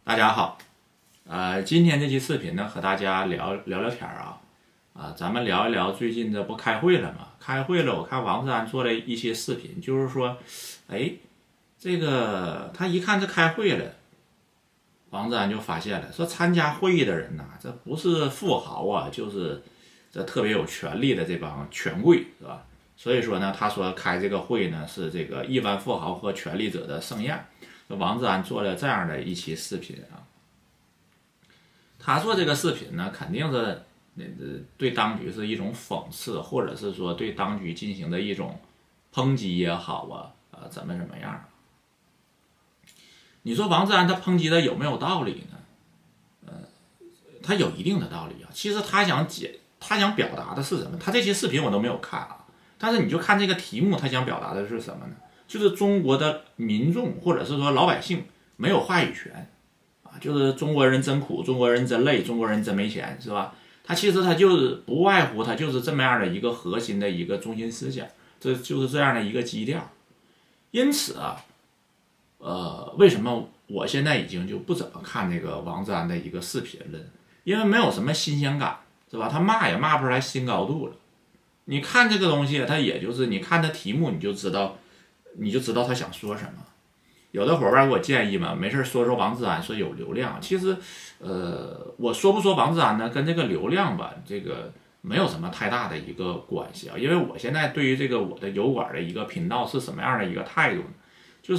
大家好，今天这期视频呢，和大家聊聊天咱们聊一聊最近这不开会了吗？开会了，我看王志安做了一些视频，就是说，这个他一看这开会了，王志安就发现了，说参加会议的人呐，这不是富豪啊，就是这特别有权力的这帮权贵，是吧？所以说呢，他说开这个会呢，是这个亿万富豪和权力者的盛宴。王志安做了这样的一期视频啊，他做这个视频呢，肯定是对当局是一种讽刺，或者是说对当局进行的一种抨击也好怎么样？你说王志安他抨击的有没有道理呢？他有一定的道理啊。其实他想表达的是什么？他这些视频我都没有看啊，但是你就看这个题目，他想表达的是什么呢？就是中国的民众或者是说老百姓没有话语权啊，就是中国人真苦，中国人真累，中国人真没钱，是吧？他其实他就是不外乎他就是这么样的一个核心的一个中心思想，这就是这样的一个基调。因此为什么我现在已经就不怎么看这个王志安的一个视频了？因为没有什么新鲜感，是吧？他骂也骂不出来新高度了。你看这个东西，他也就是你看他题目，你就知道他想说什么。有的伙伴给我建议嘛，没事说说王志安，说有流量。其实，我说不说王志安呢，跟这个流量吧，这个没有什么太大的一个关系啊。因为我现在对于这个我的油管的一个频道是什么样的一个态度呢？就是，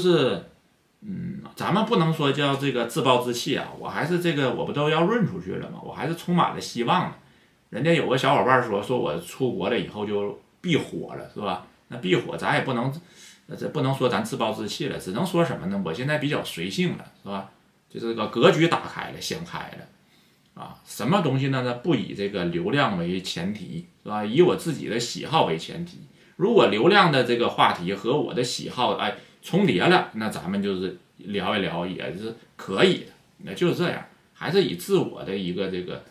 咱们不能说叫这个自暴自弃啊。我还是这个，我不都要润出去了吗？我还是充满了希望的。人家有个小伙伴说我出国了以后就必火了，是吧？那必火咱也不能。这不能说咱自暴自弃了，只能说什么呢？我现在比较随性了，是吧？就是这个格局打开了，想开了啊。什么东西呢？不以这个流量为前提，是吧？以我自己的喜好为前提。如果流量的这个话题和我的喜好重叠了，那咱们就是聊一聊也是可以的。那就是这样，还是以自我的一个这个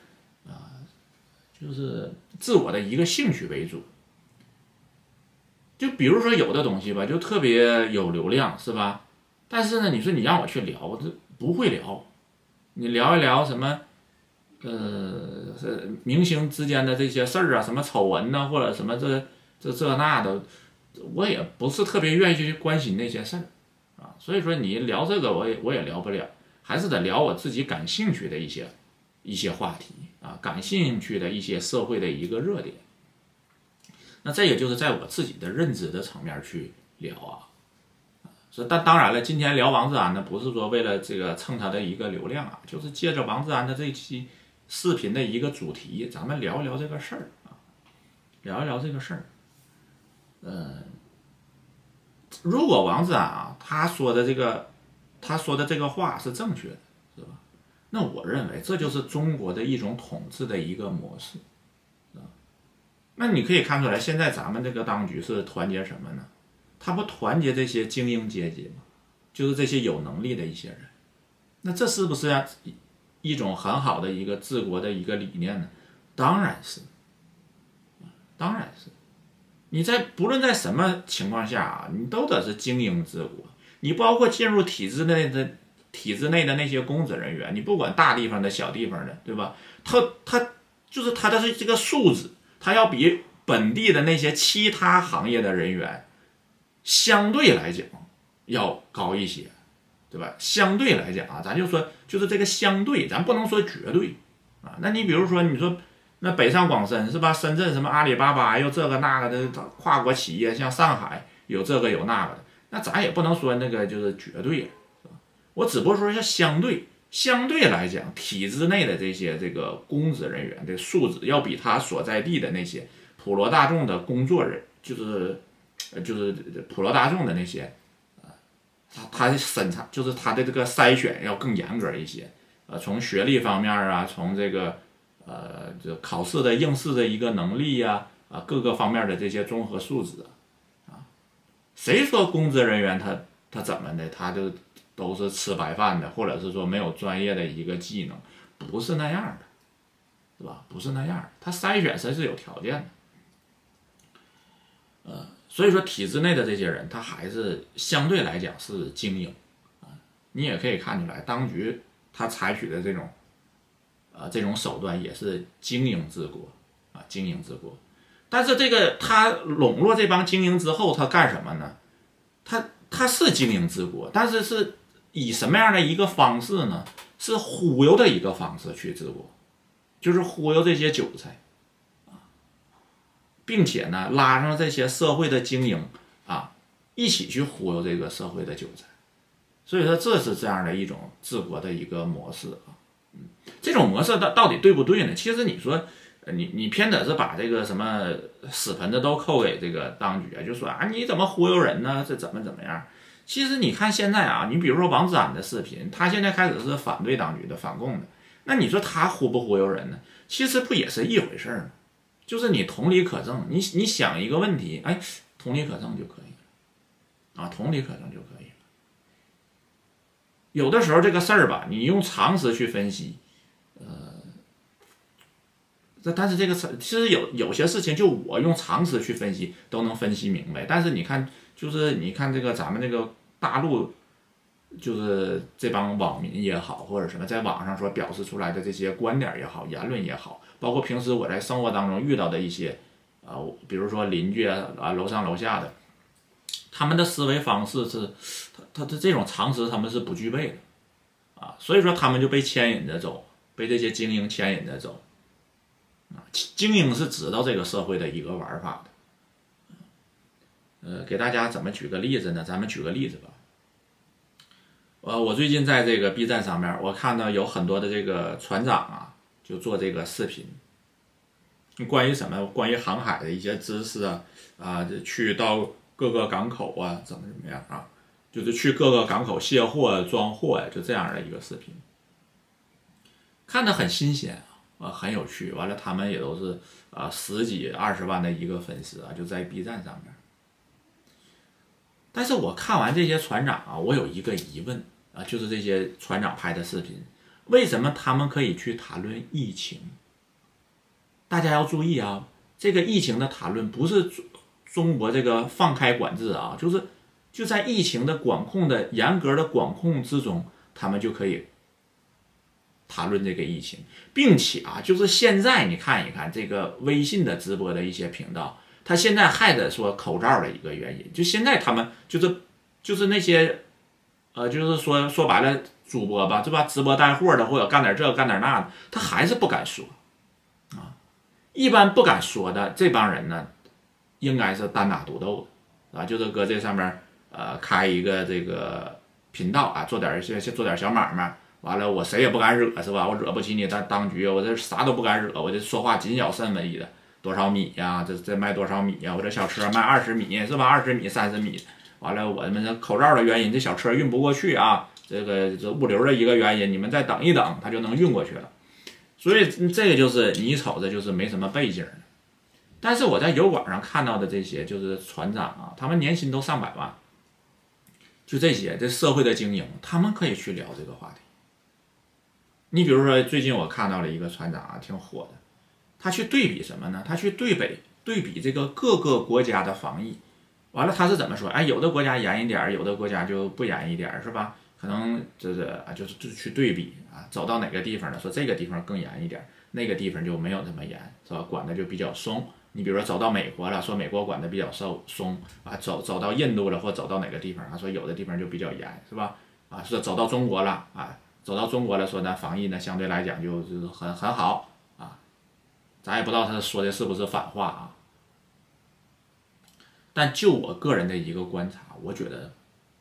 就是自我的一个兴趣为主。就比如说有的东西吧，就特别有流量，是吧？但是呢，你说你让我去聊，我这不会聊。你聊一聊什么，明星之间的这些事儿啊，什么丑闻呐，或者什么这那的，我也不是特别愿意去关心那些事儿啊。所以说你聊这个，我也聊不了，还是得聊我自己感兴趣的一些话题啊，感兴趣的一些社会的一个热点。那这也就是在我自己的认知的层面去聊但当然了，今天聊王志安呢，不是说为了这个蹭他的一个流量啊，就是借着王志安的这期视频的一个主题，咱们聊一聊这个事儿啊，聊一聊这个事儿。如果王志安他说的这个话是正确的，是吧？那我认为这就是中国的一种统治的一个模式。那你可以看出来，现在咱们这个当局是团结什么呢？他不团结这些精英阶级吗？就是这些有能力的一些人。那这是不是一种很好的一个治国的一个理念呢？当然是，当然是。你不论在什么情况下你都得是精英治国。你包括进入体制内的那些公职人员，你不管大地方的小地方的，对吧？他就是他的这个素质。他要比本地的那些其他行业的人员相对来讲要高一些，对吧？相对来讲咱就说就是这个相对，咱不能说绝对那你比如说你说那北上广深是吧？深圳什么阿里巴巴又这个那个的跨国企业，像上海有这个有那个的，那咱也不能说那个就是绝对了，是吧？我只不过说是相对来讲，体制内的这些这个公职人员的素质要比他所在地的那些普罗大众的工作人，就是普罗大众的那些，他审查就是他的这个筛选要更严格一些，从学历方面从这个这考试的应试的一个能力各个方面的这些综合素质谁说公职人员他怎么的，他就都是吃白饭的，或者是说没有专业的一个技能，不是那样的，是吧？不是那样的，他筛选谁是有条件的，所以说体制内的这些人，他还是相对来讲是精英你也可以看出来，当局他采取的这种手段也是精英治国啊，精英治国。但是这个他笼络这帮精英之后，他干什么呢？他是精英治国，但是是以什么样的一个方式呢？是忽悠的一个方式去治国，就是忽悠这些韭菜啊，并且呢拉上这些社会的精英啊，一起去忽悠这个社会的韭菜。所以说这是这样的一种治国的一个模式啊。这种模式到底对不对呢？其实你说你偏得是把这个什么屎盆子都扣给这个当局啊，就说啊你怎么忽悠人呢？这怎么样？其实你看现在啊，你比如说王志安的视频，他现在开始是反对当局的、反共的，那你说他忽不忽悠人呢？其实不也是一回事吗？就是你同理可证，你想一个问题，哎，同理可证就可以了啊，同理可证就可以了。有的时候这个事儿吧，你用常识去分析，但是这个其实有些事情，就我用常识去分析都能分析明白。但是你看，就是你看这个咱们这个大陆，就是这帮网民也好，或者什么在网上所表示出来的这些观点也好、言论也好，包括平时我在生活当中遇到的一些比如说邻居啊、楼上楼下的，他们的思维方式是，他的这种常识他们是不具备的啊，所以说他们就被牵引着走，被这些精英牵引着走。精英是知道这个社会的一个玩法的。给大家怎么举个例子呢？咱们举个例子吧。我最近在这个 B 站上面，我看到有很多的这个船长啊，就做这个视频，关于什么？关于航海的一些知识去到各个港口啊，怎么样啊？就是去各个港口卸货、装货呀，就这样的一个视频，看得很新鲜很有趣。完了，他们也都是10几20万的一个粉丝就在 B 站上面。但是我看完这些船长我有一个疑问就是这些船长拍的视频，为什么他们可以去谈论疫情？大家要注意这个疫情的谈论不是中国这个放开管制就在疫情的管控的严格的管控之中，他们就可以谈论这个疫情，并且就是现在你看一看这个微信的直播的一些频道，他现在还得说口罩的一个原因，就现在他们就是那些就是说白了主播吧，对吧？直播带货的或者干点这干点那的，他还是不敢说一般不敢说的这帮人呢，应该是单打独斗的就是搁这上面开一个这个频道做点小买卖。完了，我谁也不敢惹，是吧？我惹不起你当局，我这啥都不敢惹，我这说话谨小慎微的。多少米呀？这卖多少米呀？我这小车卖20米，是吧？20米、30米。完了，我们这口罩的原因，这小车运不过去这物流的一个原因，你们再等一等，它就能运过去了。所以这个就是你瞅着就是没什么背景的。但是我在油管上看到的这些就是船长他们年薪都上百万，就这些这社会的精英，他们可以去聊这个话题。你比如说，最近我看到了一个船长挺火的，他去对比什么呢？他去对比这个各个国家的防疫，完了他是怎么说？有的国家严一点，有的国家就不严一点，是吧？可能就是去对比走到哪个地方了，说这个地方更严一点，那个地方就没有那么严，是吧？管的就比较松。你比如说走到美国了，说美国管的比较松走到印度了，或走到哪个地方说有的地方就比较严，是吧？说走到中国了走到中国来说呢，防疫呢相对来讲就是很好咱也不知道他说的是不是反话但就我个人的一个观察，我觉得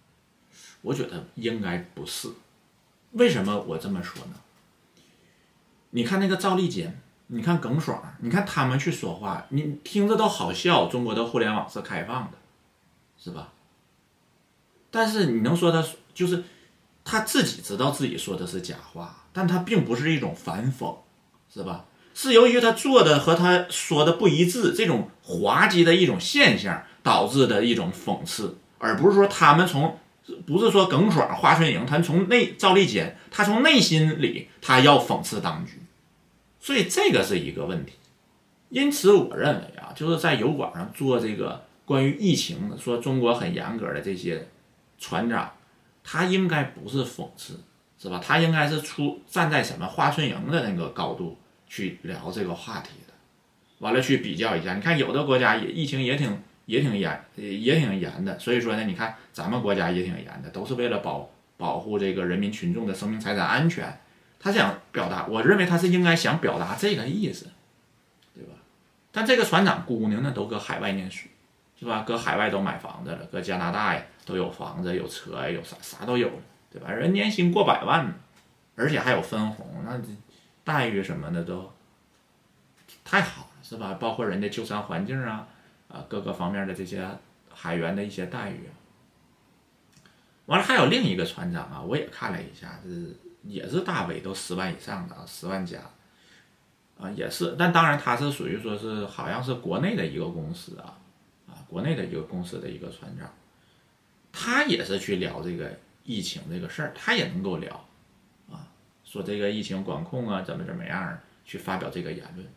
应该不是。为什么我这么说呢？你看那个赵立坚，你看耿爽，你看他们去说话，你听着都好笑。中国的互联网是开放的，是吧？但是你能说他就是他自己知道自己说的是假话，但他并不是一种反讽，是吧？是由于他做的和他说的不一致，这种滑稽的一种现象导致的一种讽刺，而不是说他们不是说耿爽、华春莹，他从赵立坚，他从内心里他要讽刺当局，所以这个是一个问题。因此我认为就是在油管上做这个关于疫情说中国很严格的这些船长，他应该不是讽刺， 是吧？他应该是站在什么华春莹的那个高度去聊这个话题的，完了去比较一下。你看有的国家疫情也挺严的，所以说呢，你看咱们国家也挺严的，都是为了保护这个人民群众的生命财产安全。他想表达，我认为他是应该想表达这个意思，对吧？但这个船长姑娘呢，都搁海外念书，是吧？搁海外都买房子了，搁加拿大呀都有房子、有车呀、有啥都有了，对吧？人年薪过百万呢，而且还有分红，那待遇什么的都太好了，是吧？包括人的就餐环境啊，各个方面的这些海员的一些待遇啊。完了还有另一个船长啊，我也看了一下，也是大 V，都10万以上的，10万加，也是，但当然他是属于说是好像是国内的一个公司国内的一个公司的一个船长，他也是去聊这个疫情这个事儿，他也能够聊，说这个疫情管控啊怎么样，去发表这个言论，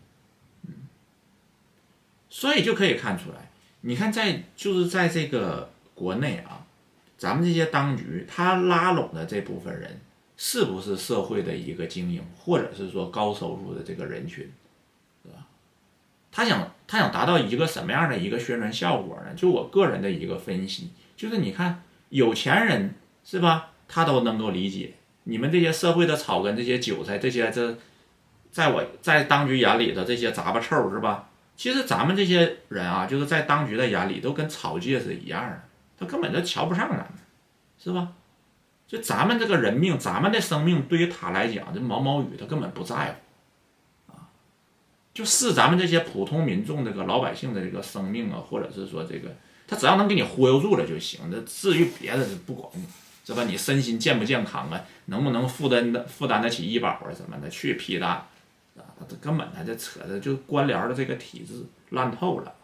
所以就可以看出来，你看就是在这个国内啊，咱们这些当局他拉拢的这部分人。是不是社会的一个精英，或者是说高收入的这个人群，是吧？他想达到一个什么样的一个宣传效果呢？就我个人的一个分析，就是你看有钱人是吧，他都能够理解你们这些社会的草根、这些韭菜、在当局眼里的这些杂巴臭是吧？其实咱们这些人啊，就是在当局的眼里都跟草芥是一样的，他根本就瞧不上咱们，是吧？就咱们这个人命，咱们的生命对于他来讲，这毛毛雨他根本不在乎，就视咱们这些普通民众这个老百姓的这个生命啊，或者是说这个，他只要能给你忽悠住了就行，这至于别的不管你，是吧？你身心健不健康啊，能不能负担得起医保啊什么的，去屁大，这根本这扯的就官僚的这个体制烂透了。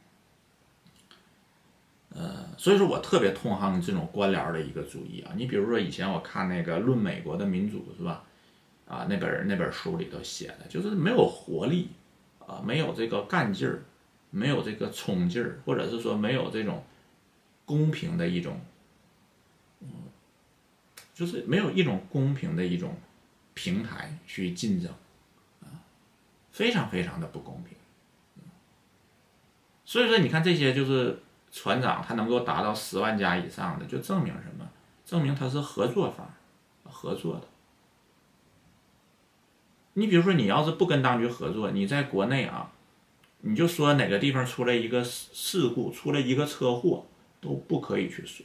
所以说我特别痛恨这种官僚的一个主义啊！你比如说以前我看那个《论美国的民主》是吧？那本书里头写的就是没有活力没有这个干劲儿，没有这个冲劲儿，或者是说没有这种公平的一种，就是没有一种公平的一种平台去竞争非常非常的不公平。所以说你看这些就是船长他能够达到10万加以上的，就证明什么？证明他是合作的。你比如说你要是不跟当局合作，你在国内你就说哪个地方出了一个事故，出了一个车祸，都不可以去说。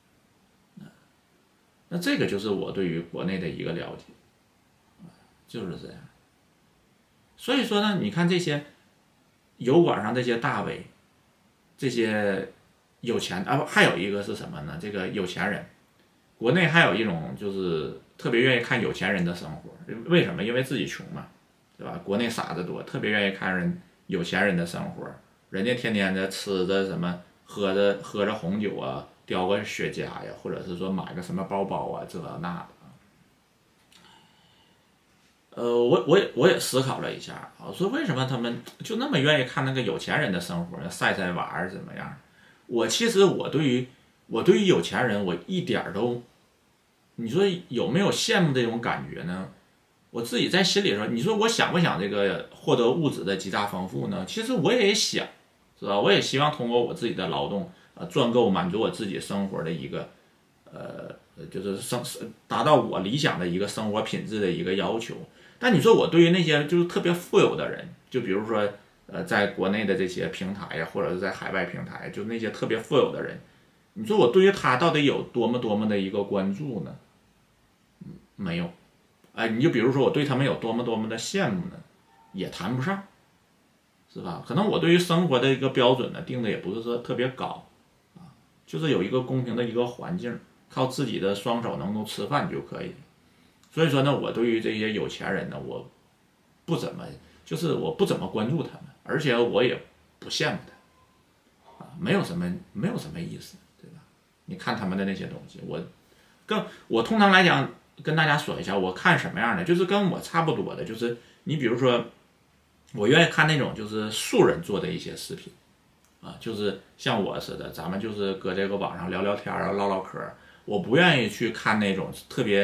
那这个就是我对于国内的一个了解，就是这样。所以说呢，你看这些油管上这些大 V，这些有钱还有一个是什么呢？这个有钱人，国内还有一种就是特别愿意看有钱人的生活，为什么？因为自己穷嘛，对吧？国内傻子多，特别愿意看有钱人的生活，人家天天的吃着什么，喝着红酒啊，叼个雪茄呀，或者是说买个什么包包啊，这那的。我也思考了一下，我说为什么他们就那么愿意看那个有钱人的生活，晒娃怎么样？其实我对于有钱人，我一点都，你说有没有羡慕这种感觉呢？我自己在心里说，你说我想不想这个获得物质的极大丰富呢？其实我也想，是吧？我也希望通过我自己的劳动，赚够满足我自己生活的一个，就是达到我理想的一个生活品质的一个要求。但你说我对于那些就是特别富有的人，就比如说在国内的这些平台呀，或者是在海外平台，就那些特别富有的人，你说我对于他到底有多么的一个关注呢？没有。你就比如说我对他们有多么的羡慕呢，也谈不上，是吧？可能我对于生活的一个标准呢，定的也不是说特别高就是有一个公平的一个环境，靠自己的双手能够吃饭就可以。所以说呢，我对于这些有钱人呢，我不怎么关注他们，而且我也不羡慕他没有什么意思，对吧？你看他们的那些东西，我通常来讲跟大家说一下，我看什么样的，就是跟我差不多的，就是你比如说，我愿意看那种就是素人做的一些视频就是像我似的，咱们就是搁这个网上聊聊天唠唠嗑，我不愿意去看那种特别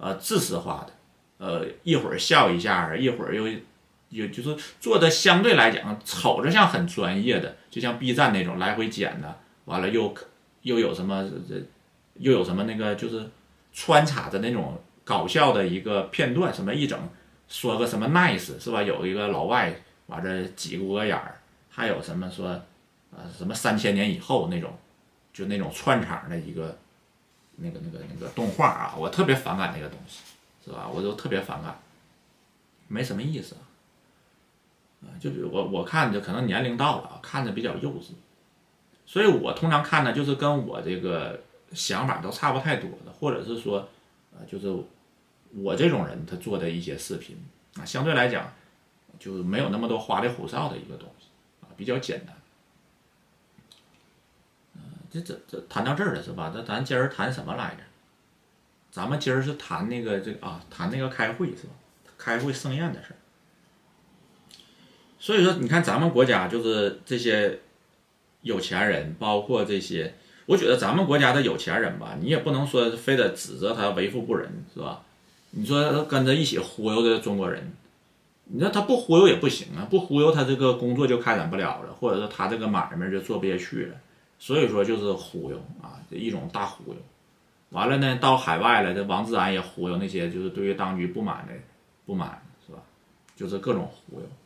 知识化的，一会儿笑一下，一会儿又就是做的相对来讲瞅着像很专业的，就像 B 站那种来回剪的，完了又有什么又有什么那个就是穿插着那种搞笑的一个片段，什么一整说个什么 nice 是吧？有一个老外完了挤过个眼儿，还有什么说什么3000年以后那种，就那种串场的一个那个动画啊，我特别反感那个东西，是吧？我就特别反感，没什么意思就是我看着可能年龄到了，看着比较幼稚，所以我通常看的就是跟我这个想法都差不太多的，或者是说就是我这种人他做的一些视频相对来讲就没有那么多花里胡哨的一个东西比较简单。这谈到这儿了是吧？咱今儿谈什么来着？咱们今儿是谈那个谈那个开会是吧？开会盛宴的事儿。所以说，你看咱们国家就是这些有钱人，包括这些，我觉得咱们国家的有钱人吧，你也不能说非得指责他为富不仁，是吧？你说跟着一起忽悠的中国人，你说他不忽悠也不行啊，不忽悠他这个工作就开展不了了，或者说他这个买卖就做不下去了。所以说就是忽悠这一种大忽悠。完了呢，到海外了，这王志安也忽悠那些就是对于当局不满是吧？就是各种忽悠。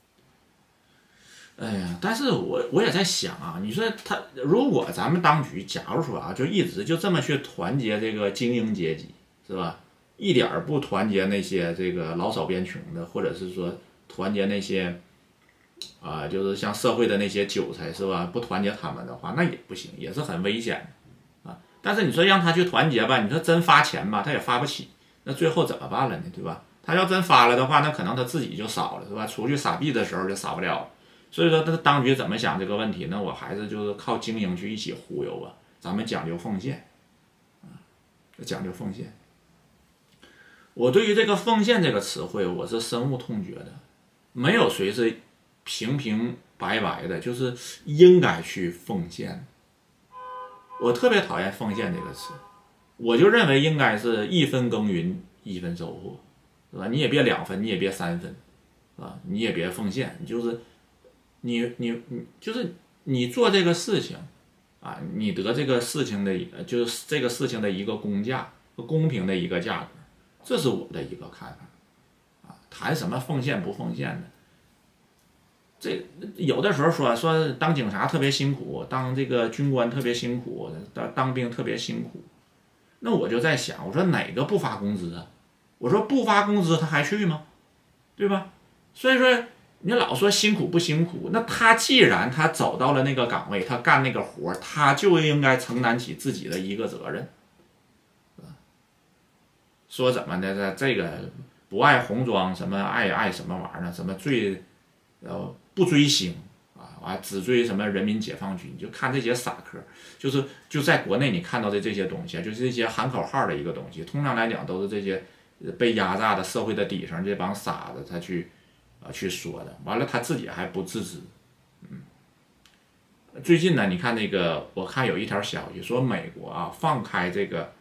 哎呀，但是我也在想你说如果咱们当局假如说就一直就这么去团结这个精英阶级，是吧？一点不团结那些这个老少边穷的，或者是说团结那些就是像社会的那些韭菜，是吧？不团结他们的话，那也不行，也是很危险的但是你说让他去团结吧，你说真发钱吧，他也发不起，那最后怎么办了呢？对吧？他要真发了的话，那可能他自己就少了，是吧？出去撒币的时候就少不了。所以说，这当局怎么想这个问题呢？我还是就是靠精英去一起忽悠吧。咱们讲究奉献讲究奉献。我对于这个奉献这个词汇，我是深恶痛绝的。没有谁是平平白白的，就是应该去奉献。我特别讨厌奉献这个词，我就认为应该是一分耕耘一分收获，是吧？你也别2分，你也别3分，是吧？你也别奉献，就是你就是你做这个事情你得这个事情的就是这个事情的一个公价，公平的一个价格，这是我的一个看法谈什么奉献不奉献的？这有的时候说当警察特别辛苦，当这个军官特别辛苦，当兵特别辛苦，那我就在想，我说哪个不发工资啊？我说不发工资他还去吗？对吧？所以说你老说辛苦不辛苦，那他既然他走到了那个岗位，他干那个活，他就应该承担起自己的一个责任。说怎么的这个不爱红装，什么爱什么玩意儿呢？什么不追星只追什么人民解放军，就看这些傻客，就在国内你看到的这些东西，就是这些喊口号的一个东西，通常来讲都是这些被压榨的社会的底层这帮傻子他去说的，完了他自己还不自知。最近呢，你看那个，我看有一条消息说美国放开这个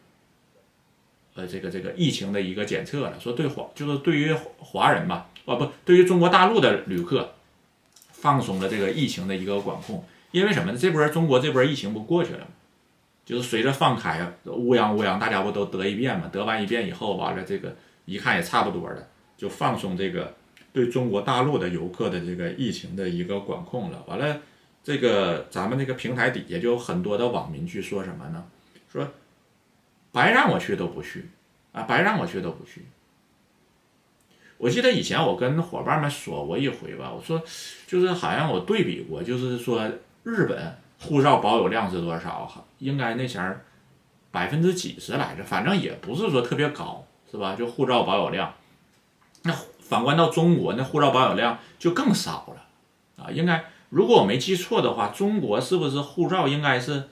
疫情的一个检测了，说就是对于华人吧，对于中国大陆的旅客放松了这个疫情的一个管控。因为什么呢？中国这波疫情不过去了吗？就是随着放开乌泱大家不都得一遍嘛？得完一遍以后，完了这个一看也差不多了，就放松这个对中国大陆的游客的这个疫情的一个管控了。完了，这个咱们这个平台底下就有很多的网民去说什么呢？说白让我去都不去白让我去都不去。我记得以前我跟伙伴们说过一回吧，我说就是好像我对比过，就是说日本护照保有量是多少？应该那前儿几%来着，反正也不是说特别高，是吧？就护照保有量。那反观到中国，那护照保有量就更少了应该如果我没记错的话，中国是不是护照应该是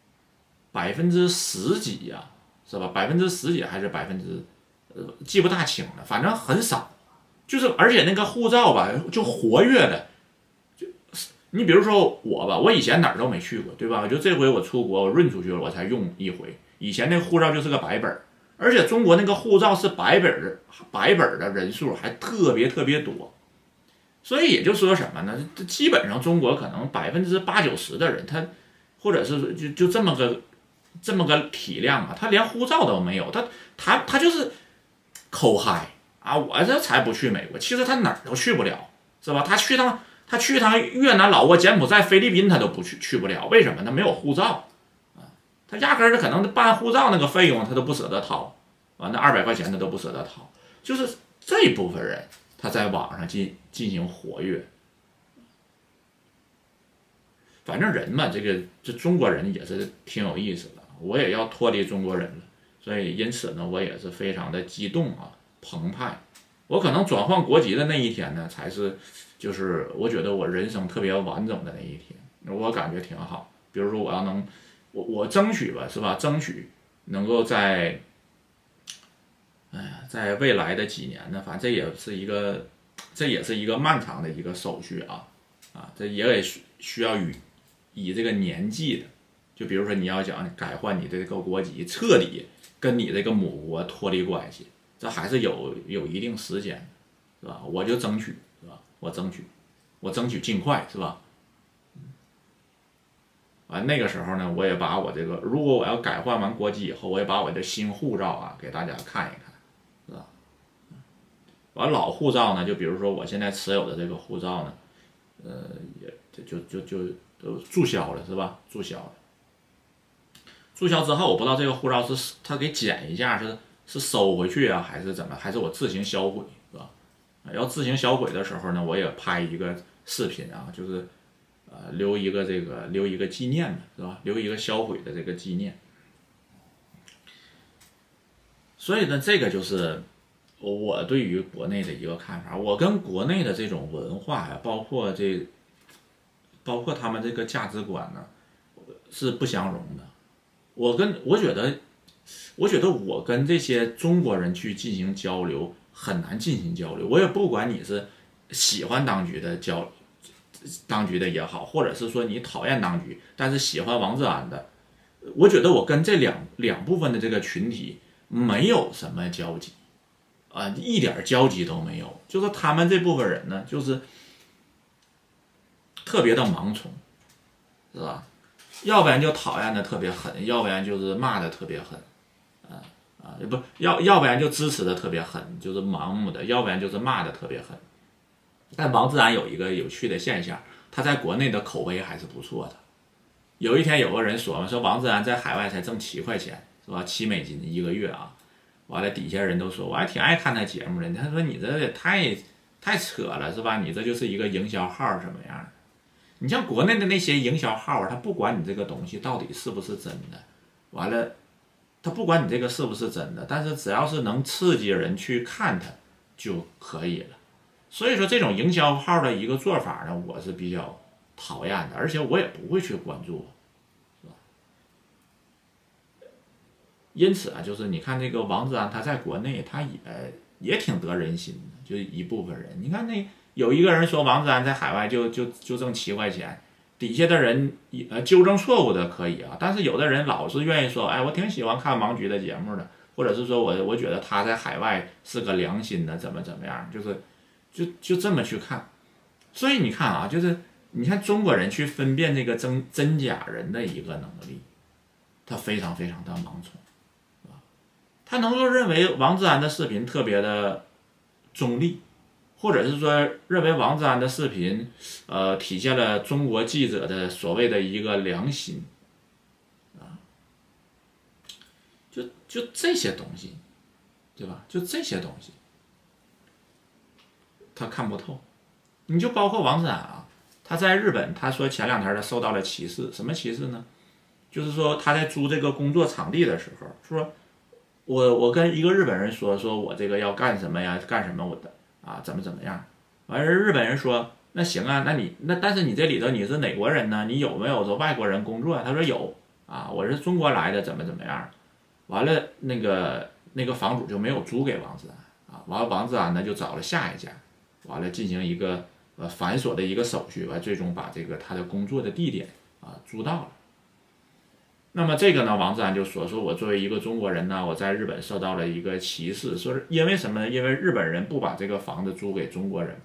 10%几呀？是吧？10%几还是记不大清了，反正很少。就是而且那个护照吧，就活跃的，你比如说我吧，我以前哪儿都没去过，对吧？就这回我出国，我润出去了，我才用一回。以前那护照就是个白本而且中国那个护照是白本的人数还特别多，所以也就说什么呢？基本上中国可能80%-90%的人，他或者是就这么个体量啊，他连护照都没有，他就是抠嗨啊！我这才不去美国，其实他哪儿都去不了，是吧？他去趟越南、老挝、柬埔寨、菲律宾他都不去不了，为什么？他没有护照啊，他压根儿可能办护照那个费用他都不舍得掏，那200块钱他都不舍得掏，就是这一部分人他在网上进行活跃。反正人嘛，这中国人也是挺有意思的，我也要脱离中国人了，所以因此呢，我也是非常的激动啊，澎湃。我可能转换国籍的那一天呢，才是就是我觉得我人生特别完整的那一天，我感觉挺好。比如说我要能，我争取吧，是吧？争取能够在未来的几年呢，反正这也是一个漫长的一个手续啊，这也需要以这个年纪的，就比如说你要想改换你这个国籍，彻底跟你这个母国脱离关系，这还是有一定时间，是吧？我就争取，是吧？我争取尽快，是吧？那个时候呢，我也把我这个，如果我要改换完国籍以后，我也把我的新护照啊给大家看一看，是吧？完老护照呢，就比如说我现在持有的这个护照呢，也就都注销了，是吧？注销了。注销之后，我不知道这个护照是他给剪一下，是收回去啊，还是怎么？还是我自行销毁，是吧？要自行销毁的时候呢，我也拍一个视频啊，就是留一个纪念的，是吧？留一个销毁的这个纪念。所以呢，这个就是我对于国内的一个看法。我跟国内的这种文化呀，包括他们这个价值观呢，是不相容的。我觉得我跟这些中国人去进行交流很难进行交流。我也不管你是喜欢当局的也好，或者是说你讨厌当局，但是喜欢王志安的，我觉得我跟这两部分的这个群体没有什么交集一点交集都没有。就是他们这部分人呢，就是特别的盲从，是吧？要不然就讨厌的特别狠，要不然就是骂的特别狠，要不然就支持的特别狠，就是盲目的，要不然就是骂的特别狠。但王志安有一个有趣的现象，他在国内的口碑还是不错的。有一天有个人说王志安在海外才挣7块钱，是吧？$7一个月啊。完了底下人都说我还挺爱看他节目的，他说你这也太扯了，是吧？你这就是一个营销号什么样的？你像国内的那些营销号，他不管你这个东西到底是不是真的，完了他不管你这个是不是真的，但是只要是能刺激人去看它就可以了。所以说这种营销号的一个做法呢，我是比较讨厌的，而且我也不会去关注，是吧？因此啊，就是你看这个王志安，他在国内他也挺得人心的，就一部分人。你看有一个人说王志安在海外就挣7块钱，底下的人纠正错误的可以啊，但是有的人老是愿意说，哎，我挺喜欢看王局的节目的，或者是说我觉得他在海外是个良心的，怎么样，就这么去看。所以你看啊，就是你看中国人去分辨这个真假人的一个能力，他非常非常的盲从，他能够认为王志安的视频特别的中立，或者是说认为王志安的视频体现了中国记者的所谓的一个良心就这些东西，对吧？就这些东西他看不透。你就包括王志安啊，他在日本，他说前2天他受到了歧视。什么歧视呢？就是说他在租这个工作场地的时候，说我跟一个日本人说我这个要干什么呀，干什么我的怎么样。完事日本人说那行啊，但是你这里头你是哪国人呢？你有没有说外国人工作？他说有我是中国来的，怎么样。完了那个房主就没有租给王志安完了王志安呢就找了下一家，完了进行一个繁琐的一个手续，完最终把这个他的工作的地点租到了。 那么这个呢，王自然就说我作为一个中国人呢，我在日本受到了一个歧视，说是因为什么呢？因为日本人不把这个房子租给中国人。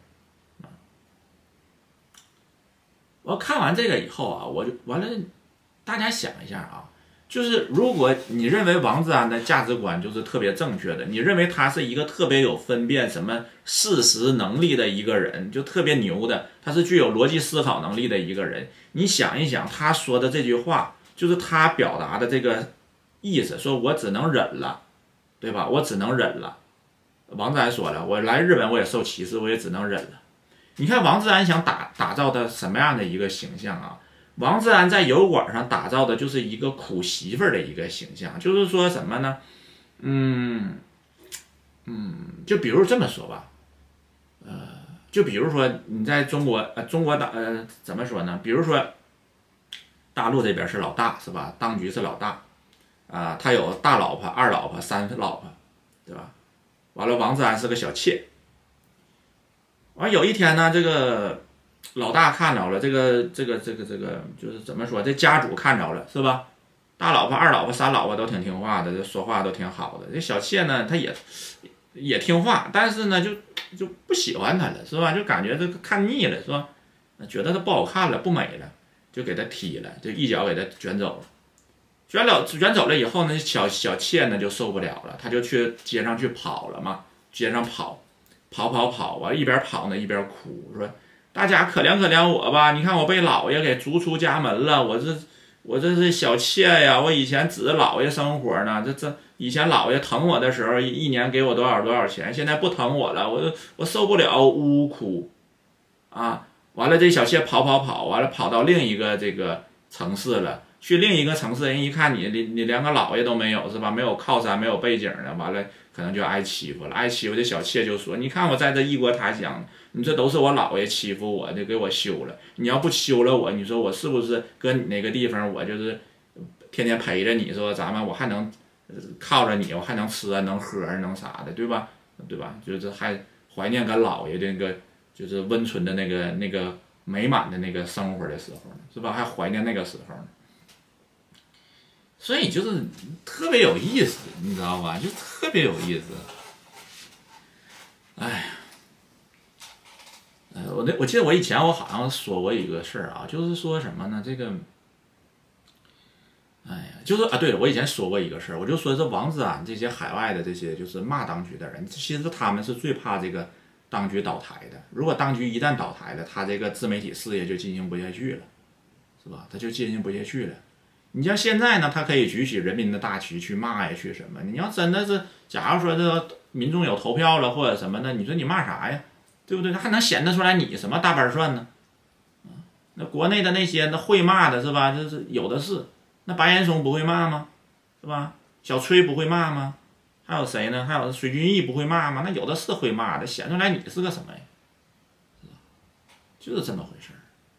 我看完这个以后啊，我就完了，大家想一下啊，就是如果你认为王自然的价值观就是特别正确的，你认为他是一个特别有分辨什么事实能力的一个人，就特别牛的，他是具有逻辑思考能力的一个人，你想一想他说的这句话，就是他表达的这个意思，说我只能忍了，对吧？我只能忍了。王自然说了，我来日本我也受歧视，我也只能忍了。你看王自然想打造的什么样的一个形象啊？王自然在油管上打造的就是一个苦媳妇儿的一个形象，就是说什么呢？就比如这么说吧，就比如说你在中国，怎么说呢？比如说大陆这边是老大是吧？当局是老大他有大老婆、二老婆、三老婆，对吧？完了，王自然是个小妾。完有一天呢，这个老大看着了，这个就是怎么说？这家主看着了，是吧？大老婆、二老婆、三老婆都挺听话的，这说话都挺好的。这小妾呢，她也听话，但是呢，就不喜欢他了，是吧？就感觉这个看腻了，是吧？觉得他不好看了，不美了，就给他踢了，就一脚给他卷走了。卷走了以后呢，小妾呢就受不了了，他就去街上去跑了嘛，街上跑啊，一边跑呢一边哭，说大家可怜可怜我吧，你看我被老爷给逐出家门了，我这是小妾呀，我以前指着老爷生活呢，这以前老爷疼我的时候，一年给我多少钱，现在不疼我了，我受不了，呜哭啊！完了，这小妾跑，完了跑到另一个这个城市了。去另一个城市，人一看你连个老爷都没有是吧？没有靠山，没有背景的，完了可能就挨欺负了。挨欺负这小妾就说：“你看我在这异国他乡，你这都是我老爷欺负我的，给我休了。你要不休了我，你说我是不是搁你那个地方，我就是天天陪着你，说咱们我还能靠着你，我还能吃啊，能喝啊，能啥的，对吧？对吧？就是还怀念跟老爷的那个就是温存的那个美满的那个生活的时候呢，是吧？还怀念那个时候呢。”所以就是特别有意思，你知道吧？就特别有意思。哎呀，我记得我以前我好像说过一个事儿啊，就是说什么呢？这个，哎呀，就是对了，我以前说过一个事儿，我就说这王自然这些海外的这些就是骂当局的人，其实他们是最怕这个当局倒台的。如果当局一旦倒台了，他这个自媒体事业就进行不下去了，是吧？他就进行不下去了。你像现在呢，他可以举起人民的大旗去骂呀，去什么？你要真的是，假如说这民众有投票了或者什么的，你说你骂啥呀？对不对？他还能显得出来你什么大板蒜呢？那国内的那些那会骂的是吧？就是有的是。那白岩松不会骂吗？是吧？小崔不会骂吗？还有谁呢？还有水均益不会骂吗？那有的是会骂的，显出来你是个什么呀？就是这么回事儿。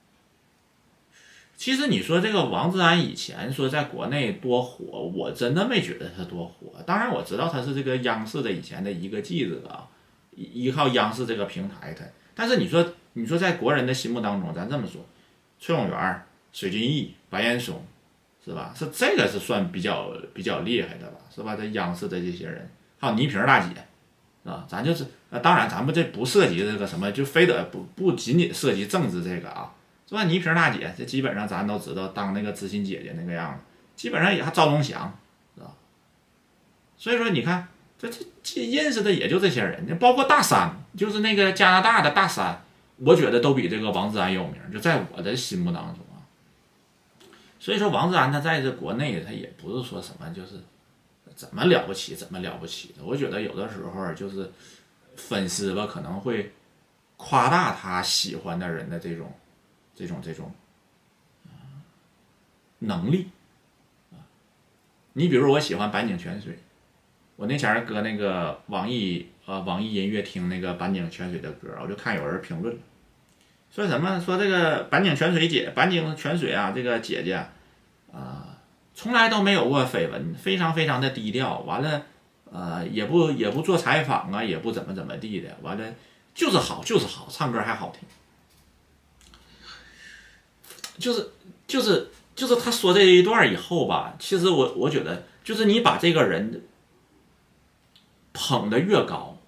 其实你说这个王自然以前说在国内多火，我真的没觉得他多火。当然我知道他是这个央视的以前的一个记者啊，依靠央视这个平台他。但是你说在国人的心目当中，咱这么说，崔永元、水均益、白岩松，是吧？是这个是算比较厉害的吧，是吧？这央视的这些人，还有倪萍大姐，是吧？咱就是当然咱们这不涉及这个什么，就非得不仅仅涉及政治这个啊。是吧？倪萍大姐，这基本上咱都知道，当那个知心姐姐那个样子，基本上也还赵忠祥，是吧？所以说，你看，这认识的也就这些人，包括大山，就是那个加拿大的大山，我觉得都比这个王自然有名，就在我的心目当中啊。所以说，王自然他在这国内，他也不是说什么就是怎么了不起的，我觉得有的时候就是粉丝吧，可能会夸大他喜欢的人的这种能力你比如我喜欢坂井泉水，我那前儿搁那个网易音乐听那个坂井泉水的歌，我就看有人评论说什么，说这个坂井泉水啊，这个姐姐从来都没有过绯闻，非常非常的低调，完了也不做采访啊，也不怎么地的，完了就是好，唱歌还好听。就是就是他说这一段以后吧，其实我觉得，就是你把这个人捧得越高，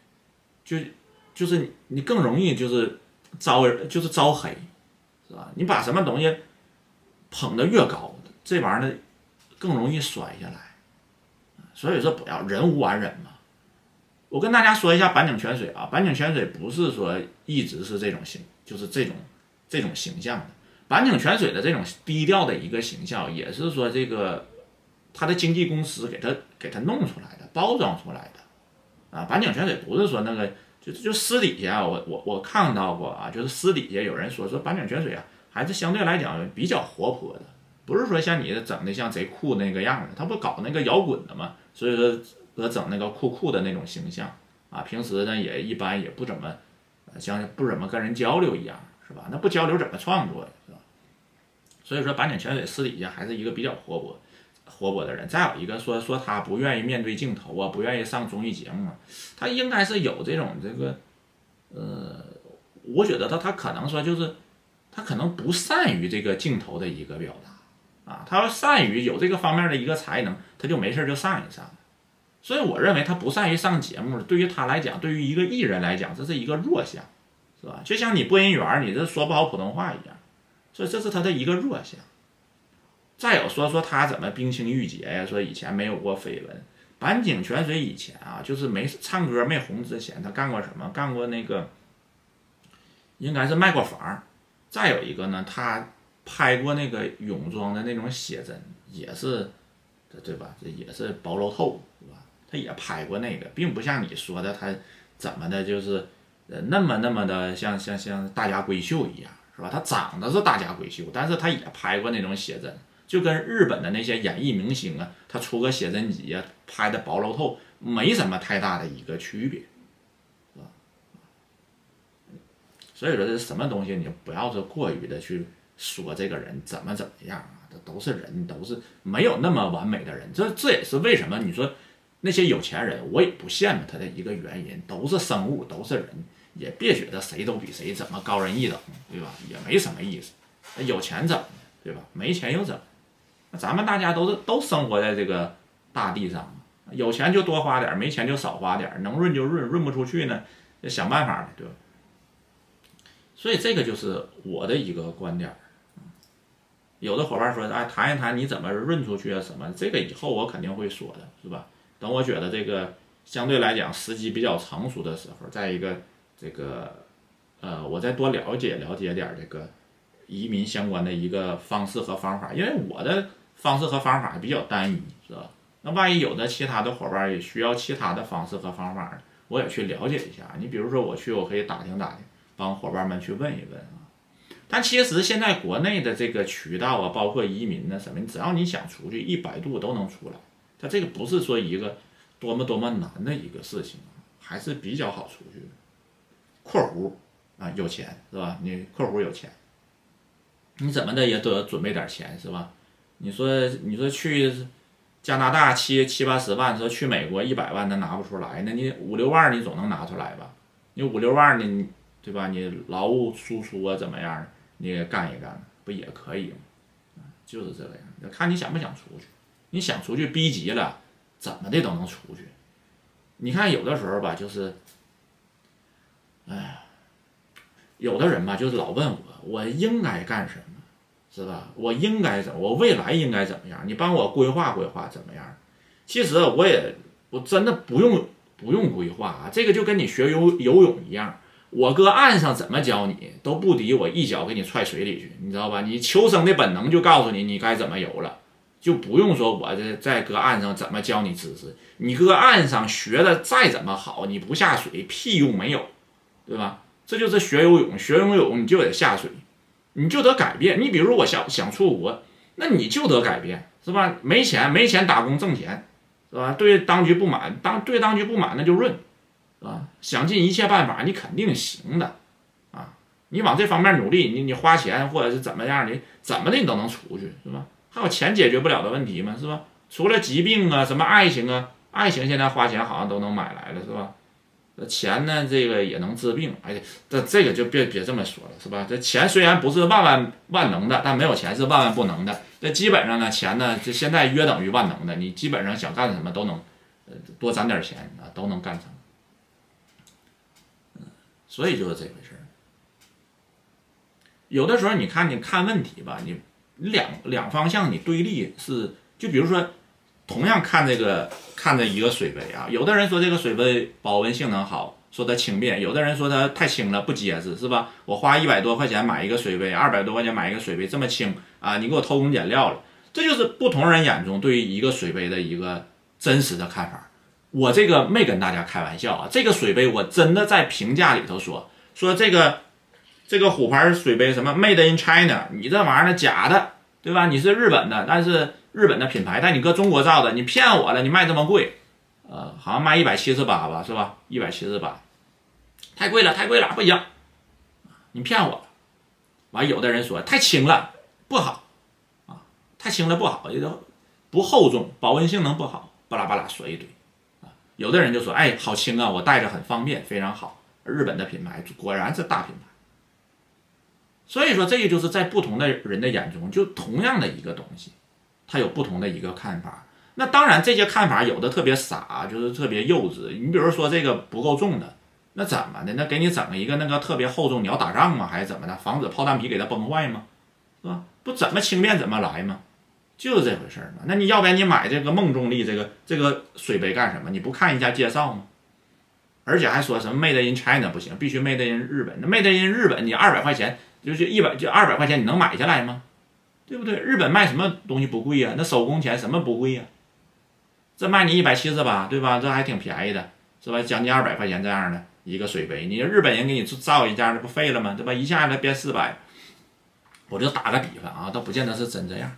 就是你更容易就是招黑，是吧？你把什么东西捧得越高，这玩意儿呢更容易摔下来。所以说不要人无完人嘛。我跟大家说一下板井泉水啊，板井泉水不是说一直是这种就是这种形象的。板井泉水的这种低调的一个形象，也是说这个他的经纪公司给他弄出来的，包装出来的啊。板井泉水不是说那个就私底下我看到过啊，就是私底下有人说板井泉水啊，还是相对来讲比较活泼的，不是说像你整的像贼酷那个样子，他不搞那个摇滚的嘛，所以说整那个酷的那种形象啊，平时呢也一般也不怎么像不怎么跟人交流一样，是吧？那不交流怎么创作呀，是吧？所以说板井泉水私底下还是一个比较活泼的人。再有一个说他不愿意面对镜头啊，不愿意上综艺节目啊，他应该是有这种这个我觉得他可能说就是他可能不善于这个镜头的一个表达啊，他要善于有这个方面的一个才能，他就没事就上一上。所以我认为他不善于上节目，对于他来讲，对于一个艺人来讲，这是一个弱项，是吧？就像你播音员，你这说不好普通话一样，所以这是他的一个弱项。再有说他怎么冰清玉洁呀？说以前没有过绯闻。板井泉水以前啊，就是没唱歌没红之前，他干过什么？干过那个应该是卖过房。再有一个呢，他拍过那个泳装的那种写真，也是对吧？这也是薄露透，是吧？他也拍过那个，并不像你说的他怎么的，就是那么的像大家闺秀一样，是吧？他长得是大家闺秀，但是他也拍过那种写真，就跟日本的那些演艺明星啊，他出个写真集啊，拍的薄露透，没什么太大的一个区别，是吧？所以说这什么东西，你不要是过于的去说这个人怎么样啊，这都是人，都是没有那么完美的人，这也是为什么你说那些有钱人，我也不羡慕他的一个原因，都是生物，都是人，也别觉得谁都比谁怎么高人一等，对吧？也没什么意思。有钱怎么，对吧？没钱又怎么？那咱们大家都生活在这个大地上，有钱就多花点，没钱就少花点，能润就润，润不出去呢，想办法呗，对吧？所以这个就是我的一个观点。有的伙伴说，哎，谈一谈你怎么润出去啊什么？这个以后我肯定会说的，是吧？等我觉得这个相对来讲时机比较成熟的时候，再一个这个我再多了解点这个移民相关的一个方式和方法，因为我的方式和方法比较单一，是吧？那万一有的其他的伙伴也需要其他的方式和方法，我也去了解一下。你比如说我可以打听，帮伙伴们去问一问啊。但其实现在国内的这个渠道啊，包括移民啊什么，只要你想出去，100度都能出来。它这个不是说一个多么难的一个事情，还是比较好出去的。括弧啊，有钱是吧？你括弧有钱，你怎么的也得准备点钱是吧？你说去加拿大7-80万，说去美国100万，他拿不出来，那你5-6万你总能拿出来吧？你5-6万呢，对吧？你劳务输出啊怎么样？你也干一干，不也可以吗？就是这个样，看你想不想出去。你想出去逼急了，怎么的都能出去。你看有的时候吧，就是，哎呀，有的人吧，就是老问我应该干什么，是吧？我应该我未来应该怎么样？你帮我规划规划怎么样？其实我真的不用规划啊，这个就跟你学游泳一样。我搁岸上怎么教你，都不敌我一脚给你踹水里去，你知道吧？你求生的本能就告诉你该怎么游了，就不用说我这在搁岸上怎么教你知识。你搁岸上学的再怎么好，你不下水屁用没有，对吧？这就是学游泳，学游泳你就得下水，你就得改变。你比如说我想出国，那你就得改变，是吧？没钱打工挣钱，是吧？对当局不满，对当局不满那就润。是吧？想尽一切办法，你肯定行的，啊！你往这方面努力，你花钱或者是怎么样，你怎么的你都能出去，是吧？还有钱解决不了的问题吗？是吧？除了疾病啊，什么爱情啊，爱情现在花钱好像都能买来了，是吧？ 钱呢，这个也能治病。哎，这个就别这么说了，是吧？这钱虽然不是万能的，但没有钱是万不能的。这基本上呢，钱呢，这现在约等于万能的，你基本上想干什么都能，多攒点钱啊，都能干成。所以就是这回事儿。有的时候你看问题吧，你两方向你对立是，就比如说。同样看这一个水杯啊，有的人说这个水杯保温性能好，说它轻便；有的人说它太轻了不结实，是吧？我花100多块钱买一个水杯，200多块钱买一个水杯，这么轻啊，你给我偷工减料了。这就是不同人眼中对于一个水杯的一个真实的看法。我这个没跟大家开玩笑啊，这个水杯我真的在评价里头说这个虎牌水杯什么 Made in China， 你这玩意儿呢假的，对吧？你是日本的，但是日本的品牌，但你搁中国造的，你骗我了，你卖这么贵，好像卖178吧，是吧？178，太贵了，不行，你骗我了。完，有的人说太轻了，不好啊，太轻了不好，不厚重，保温性能不好，巴拉巴拉说一堆啊。有的人就说，哎，好轻啊，我带着很方便，非常好。日本的品牌果然是大品牌。所以说，这个就是在不同的人的眼中，就同样的一个东西。他有不同的一个看法，那当然这些看法有的特别傻，就是特别幼稚。你比如说这个不够重的，那怎么的？那给你整一个那个特别厚重，你要打仗吗？还是怎么的？防止炮弹皮给它崩坏吗？是吧？不怎么轻便怎么来吗？就是这回事嘛。那你要不然你买这个梦重力这个水杯干什么？你不看一下介绍吗？而且还说什么 Made in China 不行，必须 Made in 日本。那 Made in 日本，你200块钱就是200块钱，你能买下来吗？对不对？日本卖什么东西不贵呀？那手工钱什么不贵呀？这卖你178，对吧？这还挺便宜的，是吧？将近200块钱这样的一个水杯，你日本人给你造一家，这不废了吗？对吧？一下子变400，我就打个比方啊，倒不见得是真这样。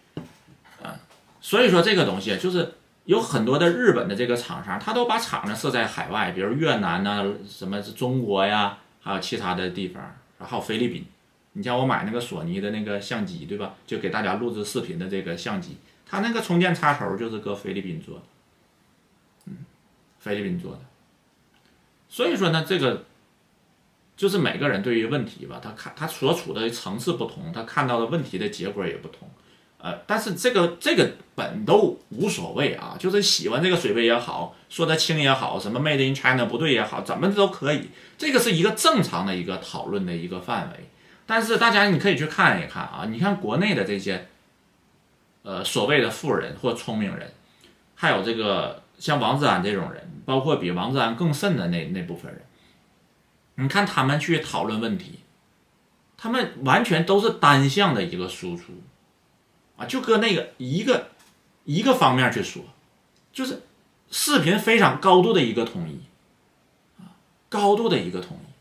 所以说这个东西就是有很多的日本的这个厂商，他都把厂呢设在海外，比如越南呐、什么中国呀，还有其他的地方，还有菲律宾。你像我买那个索尼的那个相机，对吧？就给大家录制视频的这个相机，它那个充电插头就是搁菲律宾做的，菲律宾做的。所以说呢，这个就是每个人对于问题吧，他所处的层次不同，他看到的问题的结果也不同。但是这个本都无所谓啊，就是喜欢这个水杯也好，说它轻也好，什么 Made in China 不对也好，怎么都可以。这个是一个正常的一个讨论的一个范围。但是大家你可以去看一看啊，你看国内的这些所谓的富人或聪明人，还有这个像王志安这种人，包括比王志安更甚的那部分人，你看他们去讨论问题，他们完全都是单向的一个输出啊，就搁那个一个方面去说，就是视频非常高度的一个统一啊，高度的一个统一。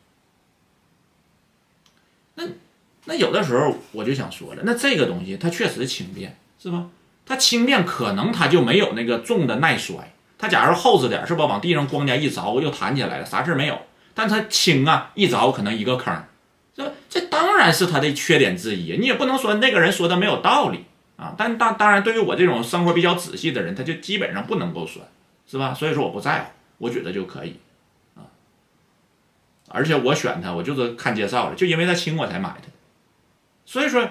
那有的时候我就想说了，那这个东西它确实轻便，是吧？它轻便可能它就没有那个重的耐摔，它假如厚实点，是吧？往地上咣家一凿又弹起来了，啥事没有。但它轻啊，一凿可能一个坑，这当然是它的缺点之一。你也不能说那个人说的没有道理啊。但当然，对于我这种生活比较仔细的人，他就基本上不能够摔，是吧？所以说我不在乎，我觉得就可以啊。而且我选它，我就是看介绍了，就因为它轻我才买的。所以说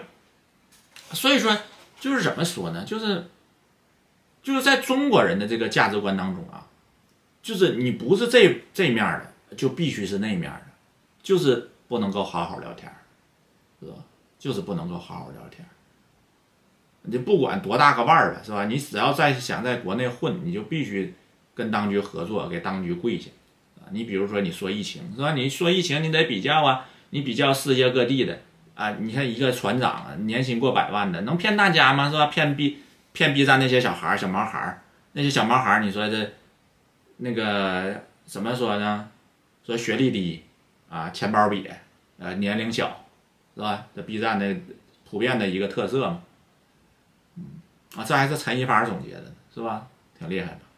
就是怎么说呢？就是在中国人的这个价值观当中啊，就是你不是这面的，就必须是那面的，就是不能够好好聊天，是吧？就是不能够好好聊天。你不管多大个腕儿吧，是吧？你只要想在国内混，你就必须跟当局合作，给当局跪下啊！你比如说你说疫情，是吧？你说疫情，你得比较啊，你比较世界各地的。啊，你看一个船长啊，年薪过100万的，能骗大家吗？是吧？骗 B 站那些小孩小毛孩那些小毛孩你说这那个怎么说呢？说学历低啊，钱包瘪，年龄小，是吧？这 B 站的普遍的一个特色嘛。这还是陈一发总结的，是吧？挺厉害的。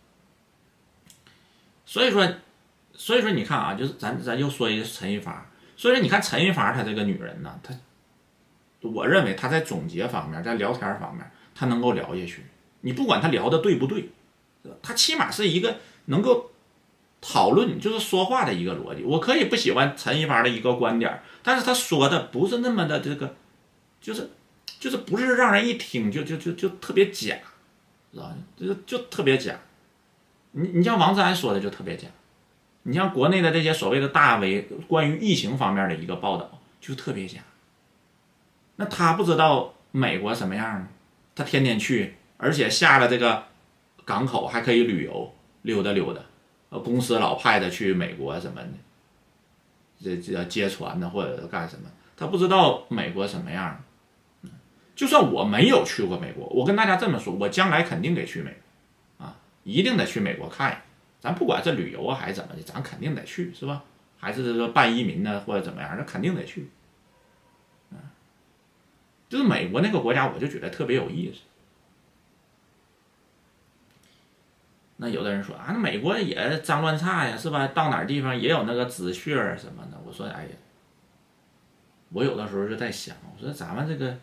所以说你看啊，就是咱又说一个陈一发，所以说你看陈一发她这个女人呢，我认为他在总结方面，在聊天方面，他能够聊下去。你不管他聊的对不对，他起码是一个能够讨论，就是说话的一个逻辑。我可以不喜欢陈一发的一个观点，但是他说的不是那么的这个，就是不是让人一听就特别假，知道吧？就特别假。你像王自安说的就特别假，你像国内的这些所谓的大 V 关于疫情方面的一个报道就特别假。那他不知道美国什么样吗？他天天去，而且下了这个港口还可以旅游溜达溜达。公司老派的去美国什么的，这接船的或者干什么，他不知道美国什么样。就算我没有去过美国，我跟大家这么说，我将来肯定得去美国啊，一定得去美国看一眼。咱不管是旅游还是怎么的，咱肯定得去，是吧？还是说办移民呢，或者怎么样，那肯定得去。就是美国那个国家，我就觉得特别有意思。那有的人说啊，那美国也脏乱差呀，是吧？到哪儿地方也有那个纸屑什么的。我说，哎呀，我有的时候就在想，我说咱们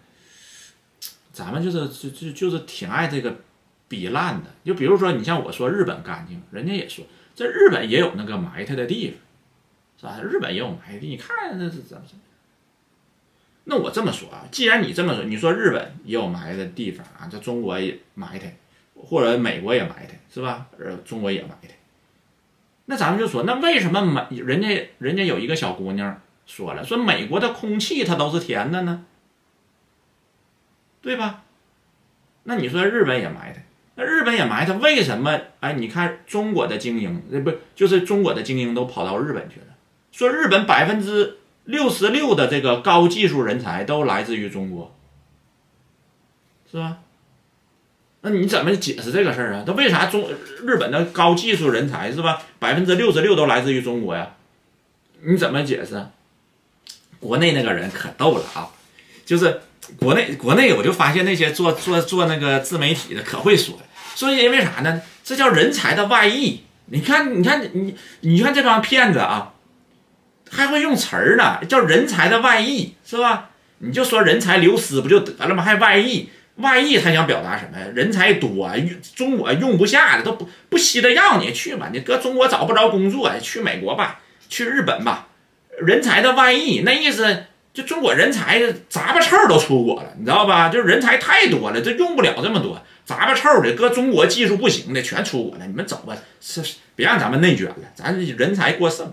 就是挺爱这个比烂的。就比如说，你像我说日本干净，人家也说这日本也有那个埋汰的地方，是吧？日本也有埋汰地，你看这是怎么？那我这么说啊，既然你这么说，你说日本也有埋汰的地方啊，这中国也埋汰。或者美国也埋汰，是吧？中国也埋汰。那咱们就说，那为什么人家有一个小姑娘说了，说美国的空气它都是甜的呢？对吧？那你说日本也埋汰，那日本也埋汰，为什么？哎，你看中国的精英，不就是中国的精英都跑到日本去了？说日本66%的这个高技术人才都来自于中国，是吧？那你怎么解释这个事儿啊？那为啥日本的高技术人才是吧？66%都来自于中国呀？你怎么解释？国内那个人可逗了啊！就是国内我就发现那些做那个自媒体的可会说了，说因为啥呢？这叫人才的外溢。你看这帮骗子啊，还会用词儿呢，叫人才的外溢，是吧？你就说人才流失不就得了吗？还外溢。外溢他想表达什么呀？人才多，中国用不下的都不稀得要你去吧？你搁中国找不着工作，去美国吧，去日本吧。人才的外溢，那意思就中国人才杂巴臭都出国了，你知道吧？就是人才太多了，这用不了这么多，杂巴臭的搁中国技术不行的全出国了，你们走吧，别让咱们内卷了，咱人才过剩。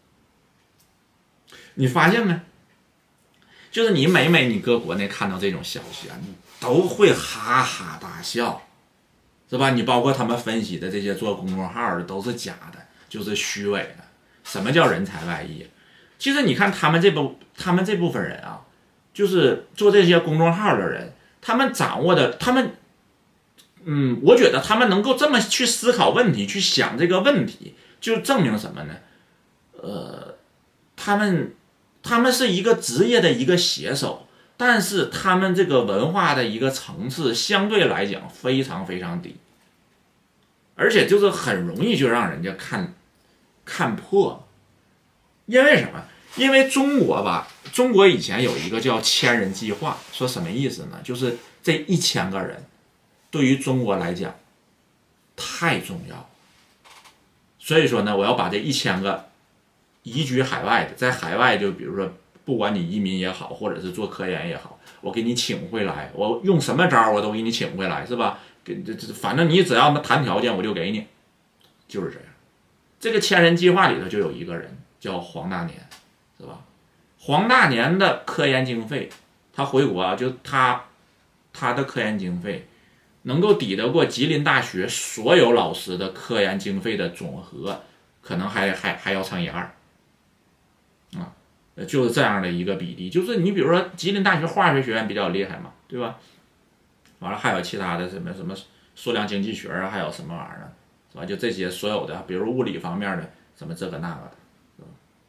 你发现没？就是你每你搁国内看到这种消息啊，你都会哈哈大笑，是吧？你包括他们分析的这些做公众号的都是假的，就是虚伪的。什么叫人才外溢？其实你看他们这部分人啊，就是做这些公众号的人，他们掌握的，我觉得他们能够这么去思考问题，去想这个问题，就证明什么呢？他们是一个职业的一个写手，但是他们这个文化的一个层次相对来讲非常非常低，而且就是很容易就让人家看破。因为什么？因为中国以前有一个叫1000人计划，说什么意思呢？就是这1000个人对于中国来讲太重要，所以说呢，我要把这1000个移居海外的，在海外就比如说，不管你移民也好，或者是做科研也好，我给你请回来，我用什么招我都给你请回来，是吧？反正你只要谈条件，我就给你，就是这样。这个1000人计划里头就有一个人叫黄大年，是吧？黄大年的科研经费，他回国啊，就他的科研经费能够抵得过吉林大学所有老师的科研经费的总和，可能还要乘以2。就是这样的一个比例，就是你比如说吉林大学化学学院比较厉害嘛，对吧？完了还有其他的什么数量经济学啊，还有什么玩意儿，是吧？就这些所有的，比如物理方面的什么这个那个的，是吧？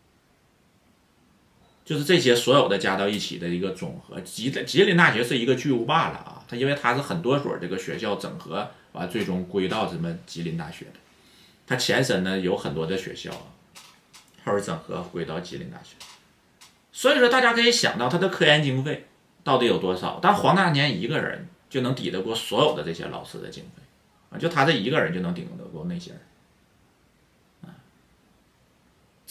就是这些所有的加到一起的一个总和。吉林大学是一个巨无霸了啊，它因为它是很多所这个学校整合完，最终归到什么吉林大学的。它前身呢有很多的学校啊，后来整合归到吉林大学。所以说，大家可以想到他的科研经费到底有多少？但黄大年一个人就能抵得过所有的这些老师的经费啊，就他这一个人就能顶得过那些人啊。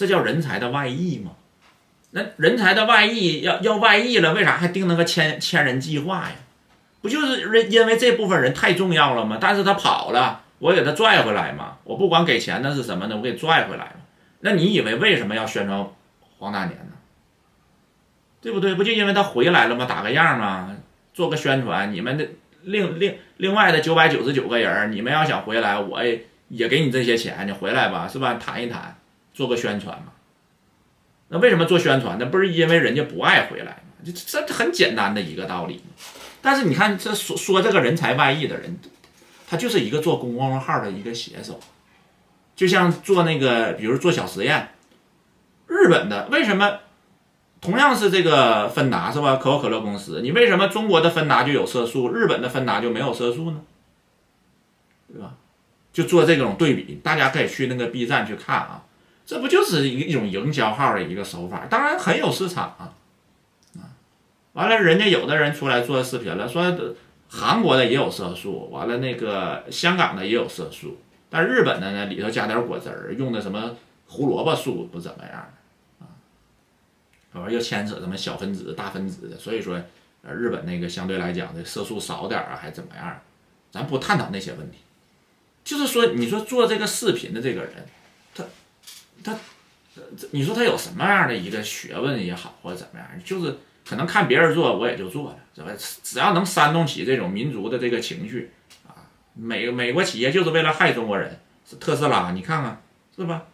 这叫人才的外溢嘛。那人才的外溢要外溢了，为啥还定那个千人计划呀？不就是因为这部分人太重要了吗？但是他跑了，我给他拽回来嘛。我不管给钱那是什么呢？我给拽回来嘛。那你以为为什么要宣传黄大年呢？对不对？不就因为他回来了吗？打个样嘛，做个宣传。你们的另外的999个人，你们要想回来，我也给你这些钱，你回来吧，是吧？谈一谈，做个宣传嘛。那为什么做宣传呢？不是因为人家不爱回来吗？这很简单的一个道理。但是你看，这说这个人才外溢的人，他就是一个做公众号的一个写手，就像做那个，比如做小实验，日本的为什么同样是这个芬达是吧？可口可乐公司，你为什么中国的芬达就有色素，日本的芬达就没有色素呢？对吧？就做这种对比，大家可以去那个 B 站去看啊，这不就是一种营销号的一个手法？当然很有市场啊。完了，人家有的人出来做视频了，说韩国的也有色素，完了那个香港的也有色素，但日本的呢里头加点果汁儿，用的什么胡萝卜素不怎么样的啊，完了又牵扯什么小分子、大分子的，所以说日本那个相对来讲的色素少点啊，还怎么样？咱不探讨那些问题，就是说你说做这个视频的这个人，他，你说他有什么样的一个学问也好，或者怎么样，就是。可能看别人做，我也就做了，是吧？只要能煽动起这种民族的这个情绪啊，美国企业就是为了害中国人，是特斯拉，你看看是吧？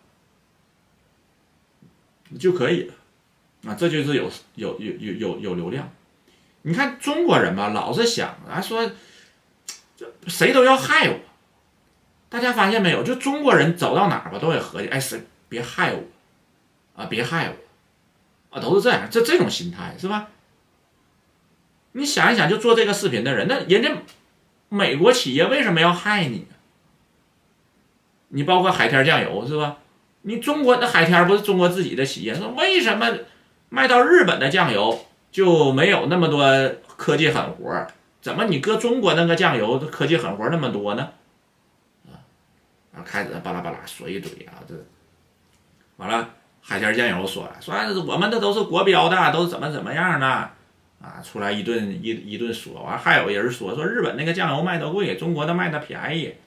就可以了啊，这就是有流量。你看中国人吧，老是想啊说，谁都要害我。大家发现没有？就中国人走到哪儿吧，都会合计，哎，谁别害我啊，别害我。啊，都是这样，这种心态是吧？你想一想，就做这个视频的人，那人家美国企业为什么要害你？你包括海天酱油是吧？你中国的海天不是中国自己的企业，说为什么卖到日本的酱油就没有那么多科技狠活？怎么你搁中国那个酱油科技狠活那么多呢？啊，开始巴拉巴拉说一堆啊，这完了。海天酱油说了，说我们这都是国标的，都是怎么样的啊？出来一顿说，完还有人说日本那个酱油卖的贵，中国的卖的便宜。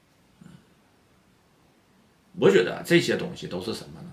我觉得这些东西都是什么呢？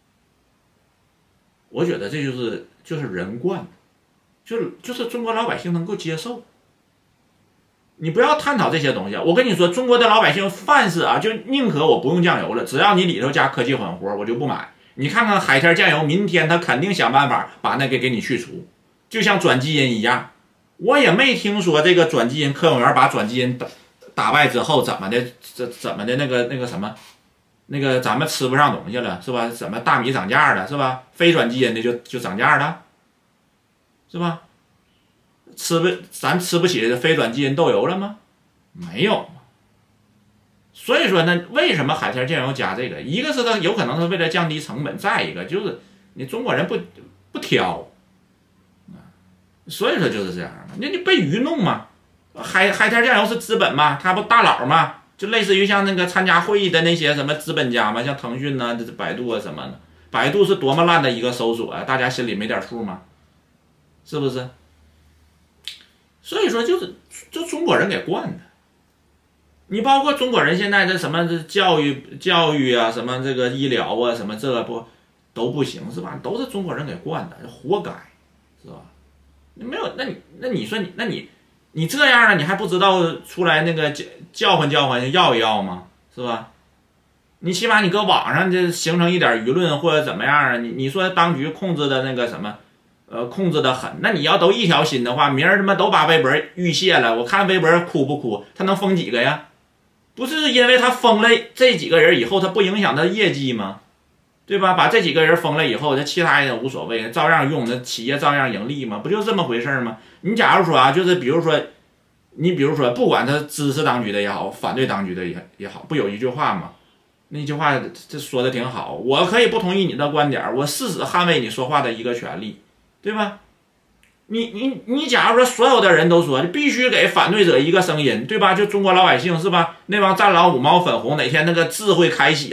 我觉得这就是人惯，就是中国老百姓能够接受。你不要探讨这些东西，我跟你说，中国的老百姓凡事啊，就宁可我不用酱油了，只要你里头加科技狠活，我就不买。你看看海天酱油，明天他肯定想办法把那个给你去除，就像转基因一样。我也没听说这个转基因科研员把转基因打败之后怎么的，怎么的那个什么，那个咱们吃不上东西了是吧？怎么大米涨价了是吧？非转基因的就涨价了，是吧？咱吃不起非转基因豆油了吗？没有。所以说呢，为什么海天酱油加这个？一个是它有可能是为了降低成本，再一个就是你中国人不挑，所以说就是这样嘛。你被愚弄嘛？海天酱油是资本嘛，它不大佬嘛，就类似于像那个参加会议的那些什么资本家嘛，像腾讯呐、百度啊什么的。百度是多么烂的一个搜索啊，大家心里没点数吗？是不是？所以说就中国人给惯的。你包括中国人现在这什么教育啊，什么这个医疗啊，什么这不都不行是吧？都是中国人给惯的，活该，是吧？你没有，那你说你这样了，你还不知道出来那个叫唤要一要吗？是吧？你起码你搁网上就形成一点舆论或者怎么样啊？你说当局控制的那个什么，控制的很，那你要都一条心的话，明儿他妈都把微博预泄了，我看微博哭不哭？他能封几个呀？不是因为他封了这几个人以后，他不影响他业绩吗？对吧？把这几个人封了以后，这其他也无所谓，照样用，那企业照样盈利吗？不就这么回事吗？你假如说啊，就是比如说，不管他支持当局的也好，反对当局的也好，不有一句话吗？那句话这说的挺好，我可以不同意你的观点，我誓死捍卫你说话的一个权利，对吧？你假如说所有的人都说必须给反对者一个声音，对吧？就中国老百姓是吧？那帮战狼五毛粉红哪天那个智慧开启了，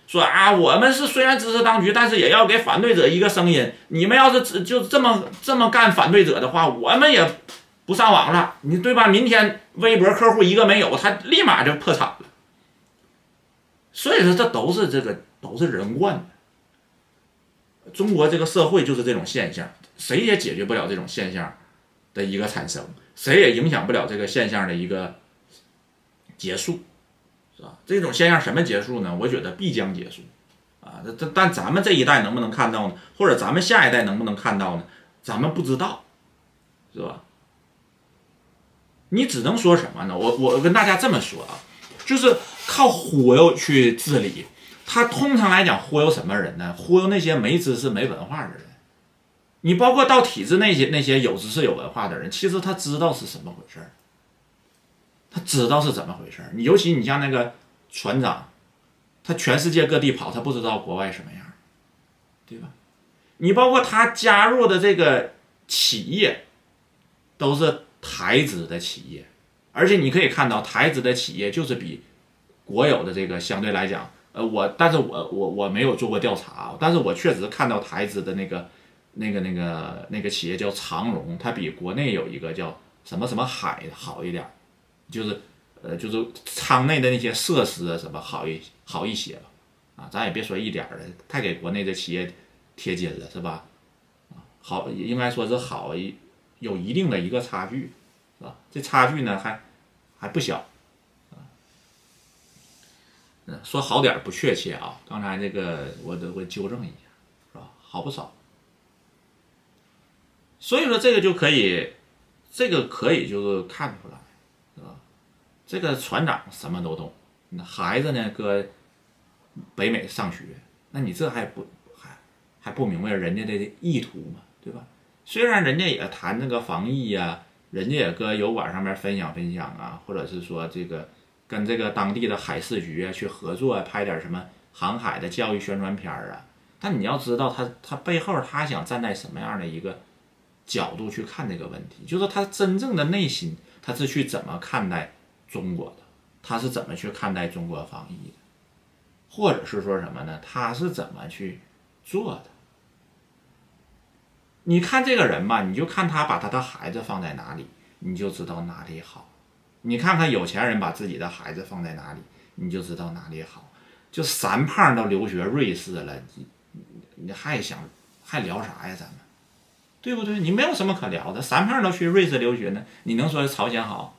说啊，我们是虽然支持当局，但是也要给反对者一个声音。你们要是就这么干反对者的话，我们也不上网了，你对吧？明天微博客户一个没有，他立马就破产了。所以说，这都是人惯的。中国这个社会就是这种现象，谁也解决不了这种现象的一个产生，谁也影响不了这个现象的一个结束。是吧？这种现象什么结束呢？我觉得必将结束，啊，但咱们这一代能不能看到呢？或者咱们下一代能不能看到呢？咱们不知道，是吧？你只能说什么呢？我跟大家这么说啊，就是靠忽悠去治理。他通常来讲忽悠什么人呢？忽悠那些没知识、没文化的人。你包括到体制那些有知识、有文化的人，其实他知道是什么回事儿。他知道是怎么回事，尤其你像那个船长，他全世界各地跑，他不知道国外什么样，对吧？你包括他加入的这个企业，都是台资的企业，而且你可以看到台资的企业就是比国有的这个相对来讲，但是我没有做过调查，但是我确实看到台资的那个企业叫长荣，它比国内有一个叫什么什么海好一点。就是舱内的那些设施啊什么好一些吧，啊，咱也别说一点的，太给国内的企业贴金了，是吧？好，应该说是好，有一定的一个差距，是吧？这差距呢还不小，说好点不确切啊，刚才这个我纠正一下，是吧？好不少，所以说这个可以就是看出来。这个船长什么都懂，那孩子呢搁北美上学，那你这还不明白人家的意图嘛，对吧？虽然人家也谈这个防疫呀，人家也搁油管上面分享啊，或者是说这个跟这个当地的海事局啊去合作，拍点什么航海的教育宣传片啊。但你要知道他背后他想站在什么样的一个角度去看这个问题，就是他真正的内心他是去怎么看待中国的，他是怎么去看待中国防疫的，或者是说什么呢？他是怎么去做的？你看这个人吧，你就看他把他的孩子放在哪里，你就知道哪里好。你看看有钱人把自己的孩子放在哪里，你就知道哪里好。就三胖都留学瑞士了，你还聊啥呀？咱们对不对？你没有什么可聊的，三胖都去瑞士留学呢，你能说朝鲜好？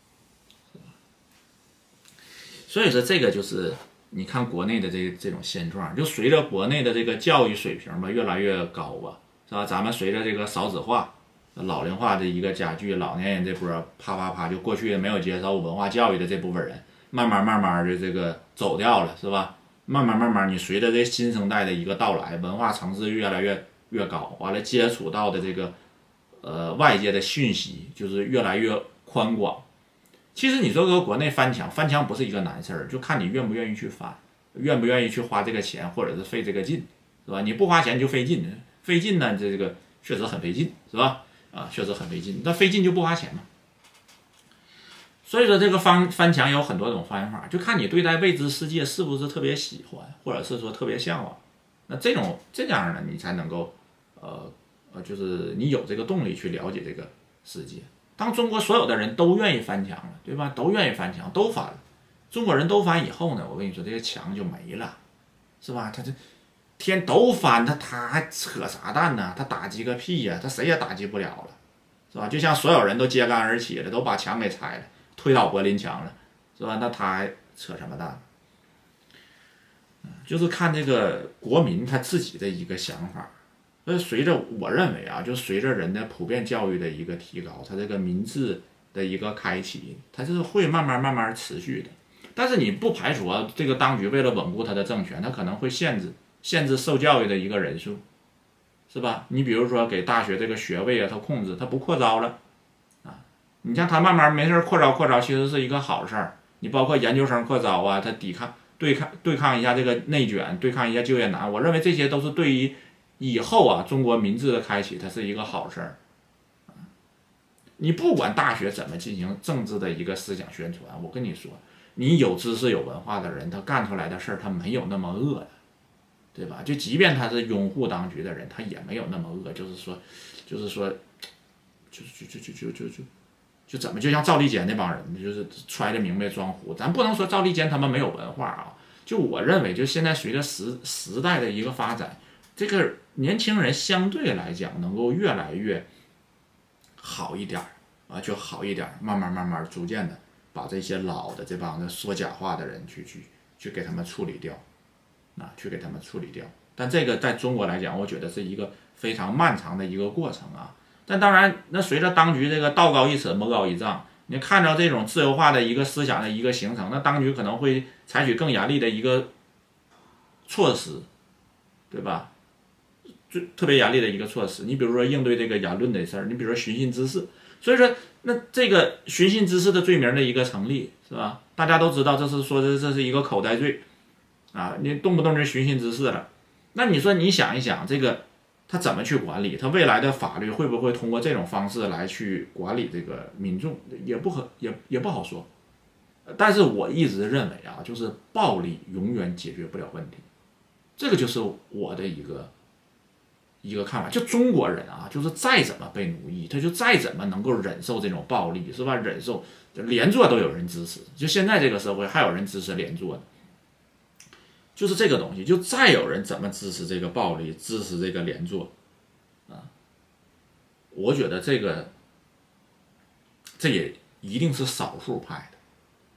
所以说这个就是你看国内的这种现状，就随着国内的这个教育水平吧越来越高吧，是吧？咱们随着这个少子化、老龄化的一个加剧，老年人这波啪就过去没有接受文化教育的这部分人，慢慢的这个走掉了，是吧？慢慢你随着这新生代的一个到来，文化层次越来越高，完了接触到的这个外界的讯息就是越来越宽广。其实你说搁国内翻墙不是一个难事儿，就看你愿不愿意去翻，愿不愿意去花这个钱，或者是费这个劲，是吧？你不花钱就费劲，费劲呢，这个确实很费劲，是吧？啊，确实很费劲，那费劲就不花钱嘛。所以说这个翻墙有很多种方法，就看你对待未知世界是不是特别喜欢，或者是说特别向往。那这样呢，你才能够就是你有这个动力去了解这个世界。当中国所有的人都愿意翻墙了，对吧？都愿意翻墙，都翻了。中国人都翻以后呢，我跟你说，这个墙就没了，是吧？他这天都翻，他还扯啥蛋呢？他打击个屁呀！他谁也打击不了了，是吧？就像所有人都揭竿而起了，都把墙给拆了，推倒柏林墙了，是吧？那他还扯什么蛋？就是看这个国民他自己的一个想法。随着我认为啊，就随着人的普遍教育的一个提高，他这个民智的一个开启，它是会慢慢持续的。但是你不排除啊，这个当局为了稳固他的政权，他可能会限制受教育的一个人数，是吧？你比如说给大学这个学位啊，他控制，他不扩招了啊。你像他慢慢没事扩招，其实是一个好事儿。你包括研究生扩招啊，他对抗一下这个内卷，对抗一下就业难，我认为这些都是对于以后啊，中国民智的开启，它是一个好事儿。你不管大学怎么进行政治的一个思想宣传，我跟你说， 你有知识有文化的人，他干出来的事儿他没有那么恶的，对吧？就即便他是拥护当局的人，他也没有那么恶，就是说，就怎么就像赵立坚那帮人，就是揣着明白装糊。咱不能说赵立坚他们没有文化啊，就我认为，就现在随着时代的一个发展，这个年轻人相对来讲能够越来越好一点啊，就好一点，慢慢逐渐的把这些老的这帮子说假话的人去给他们处理掉，啊，去给他们处理掉。但这个在中国来讲，我觉得是一个非常漫长的一个过程啊。但当然，那随着当局这个道高一尺，魔高一丈，你看到这种自由化的一个思想的一个形成，那当局可能会采取更严厉的一个措施，对吧？特别严厉的一个措施。你比如说应对这个言论的事儿，你比如说寻衅滋事，所以说那这个寻衅滋事的罪名的一个成立，是吧？大家都知道这是一个口袋罪啊，你动不动就寻衅滋事了，那你说你想一想这个。他怎么去管理？他未来的法律会不会通过这种方式来去管理这个民众？也不好说。但是我一直认为啊，就是暴力永远解决不了问题，这个就是我的一个看法。就中国人啊，就是再怎么被奴役，他就再怎么能够忍受这种暴力，是吧？忍受连坐都有人支持，就现在这个社会还有人支持连坐的。就是这个东西，就再有人怎么支持这个暴力，支持这个连坐，啊，我觉得这也一定是少数派的。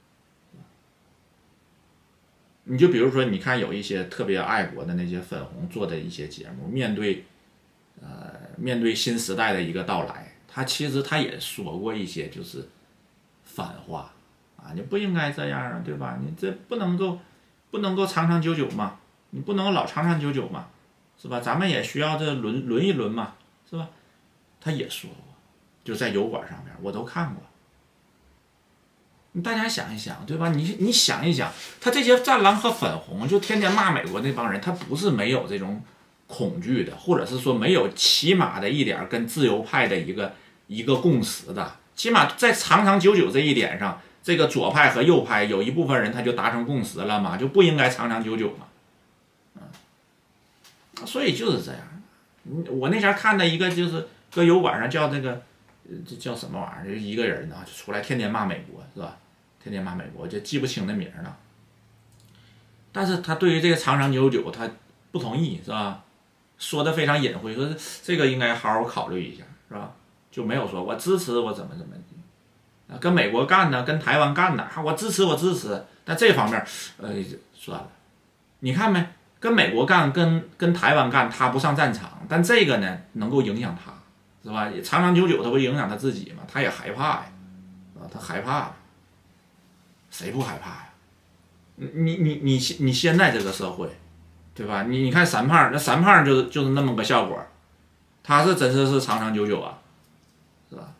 你就比如说，你看有一些特别爱国的那些粉红做的一些节目，面对新时代的一个到来，其实他也说过一些就是反话啊，你不应该这样啊，对吧？你这不能够长长久久嘛，你不能老长长久久嘛，是吧？咱们也需要这轮一轮嘛，是吧？他也说过，就在油管上面，我都看过。大家想一想，对吧？你想一想，他这些战狼和粉红，就天天骂美国那帮人，他不是没有这种恐惧的，或者是说没有起码的一点跟自由派的一个共识的，起码在长长久久这一点上。这个左派和右派有一部分人他就达成共识了嘛，就不应该长长久久嘛，所以就是这样。我那前看的一个就是搁油管上叫这个，这叫什么玩意儿？就一个人啊，就出来天天骂美国，是吧？天天骂美国，就记不清那名了。但是他对于这个长长久久他不同意，是吧？说的非常隐晦，说这个应该好好考虑一下，是吧？就没有说我支持我怎么跟美国干呢，跟台湾干呢，我支持，但这方面，算了。你看没，跟美国干，跟台湾干，他不上战场，但这个呢，能够影响他，是吧？也长长久久，他会影响他自己嘛，他也害怕呀，啊，他害怕，谁不害怕呀？你现在这个社会，对吧？你看三胖，那三胖就是那么个效果，他是真是长长久久啊，是吧？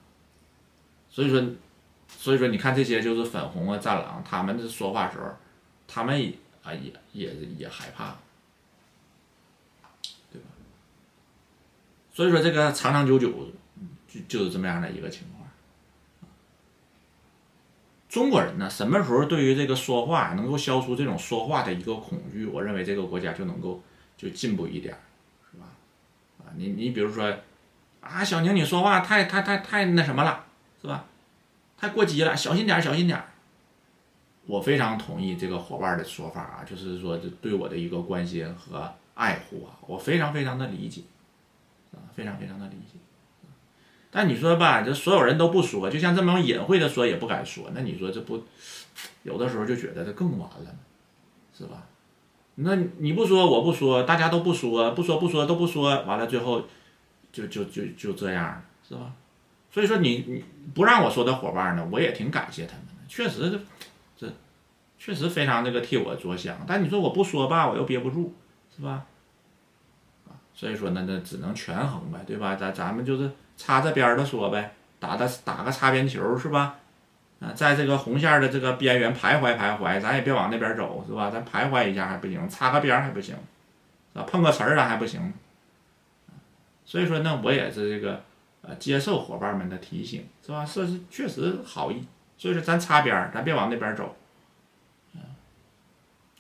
所以说，你看这些就是粉红啊、战狼，他们说话时候，他们也害怕，对吧？所以说，这个长长久久就是这么样的一个情况。中国人呢，什么时候对于这个说话能够消除这种说话的一个恐惧，我认为这个国家就能够就进步一点，是吧？啊，你比如说啊，小宁你说话太那什么了，是吧？太过激了，小心点，小心点。我非常同意这个伙伴的说法啊，就是说这对我的一个关心和爱护啊，我非常的理解，啊，非常的理解。但你说吧，这所有人都不说，就像这么隐晦的说也不敢说，那你说这不，有的时候就觉得这更完了，是吧？那你不说我不说，大家都不说，不说都不说，完了最后就这样，是吧？所以说你不让我说的伙伴呢，我也挺感谢他们的，确实这确实非常这个替我着想。但你说我不说吧，我又憋不住，是吧？所以说那只能权衡呗，对吧？咱们就是擦着边的说呗，打个擦边球，是吧？啊，在这个红线的这个边缘徘徊，咱也别往那边走，是吧？咱徘徊一下还不行，擦个边还不行，是吧？碰个瓷儿了还不行。所以说呢，我也是这个接受伙伴们的提醒，是吧？是确实好意，所以说咱擦边，咱别往那边走，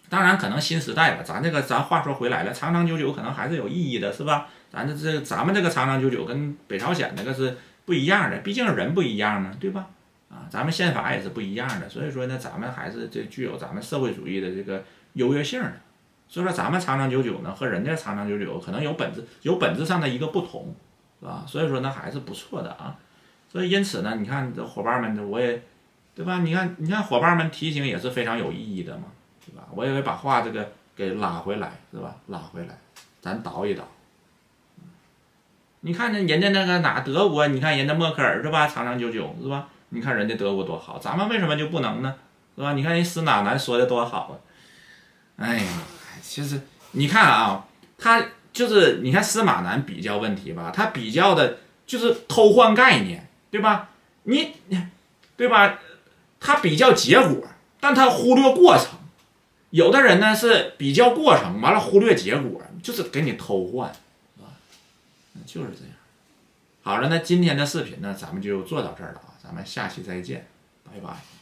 当然，可能新时代吧，咱话说回来了，长长久久可能还是有意义的，是吧？咱们这个长长久久跟北朝鲜那个是不一样的，毕竟人不一样嘛，对吧？啊，咱们宪法也是不一样的，所以说呢，咱们还是具有咱们社会主义的这个优越性的。所以说咱们长长久久呢和人家长长久久可能有本质上的一个不同，是吧？所以说呢还是不错的啊。所以因此呢，你看这伙伴们，我也，对吧？你看伙伴们提醒也是非常有意义的嘛。对吧？我也会把话这个给拉回来，是吧？拉回来，咱倒一倒。你看人家那个德国，你看人家默克尔是吧？长长久久是吧？你看人家德国多好，咱们为什么就不能呢？是吧？你看人司马南说的多好啊！哎呀，其实你看啊，他就是你看司马南比较问题吧，他比较的就是偷换概念，对吧？对吧？他比较结果，但他忽略过程。有的人呢是比较过程，完了忽略结果，就是给你偷换，是吧？就是这样。好了，那今天的视频呢，咱们就做到这儿了啊，咱们下期再见，拜拜。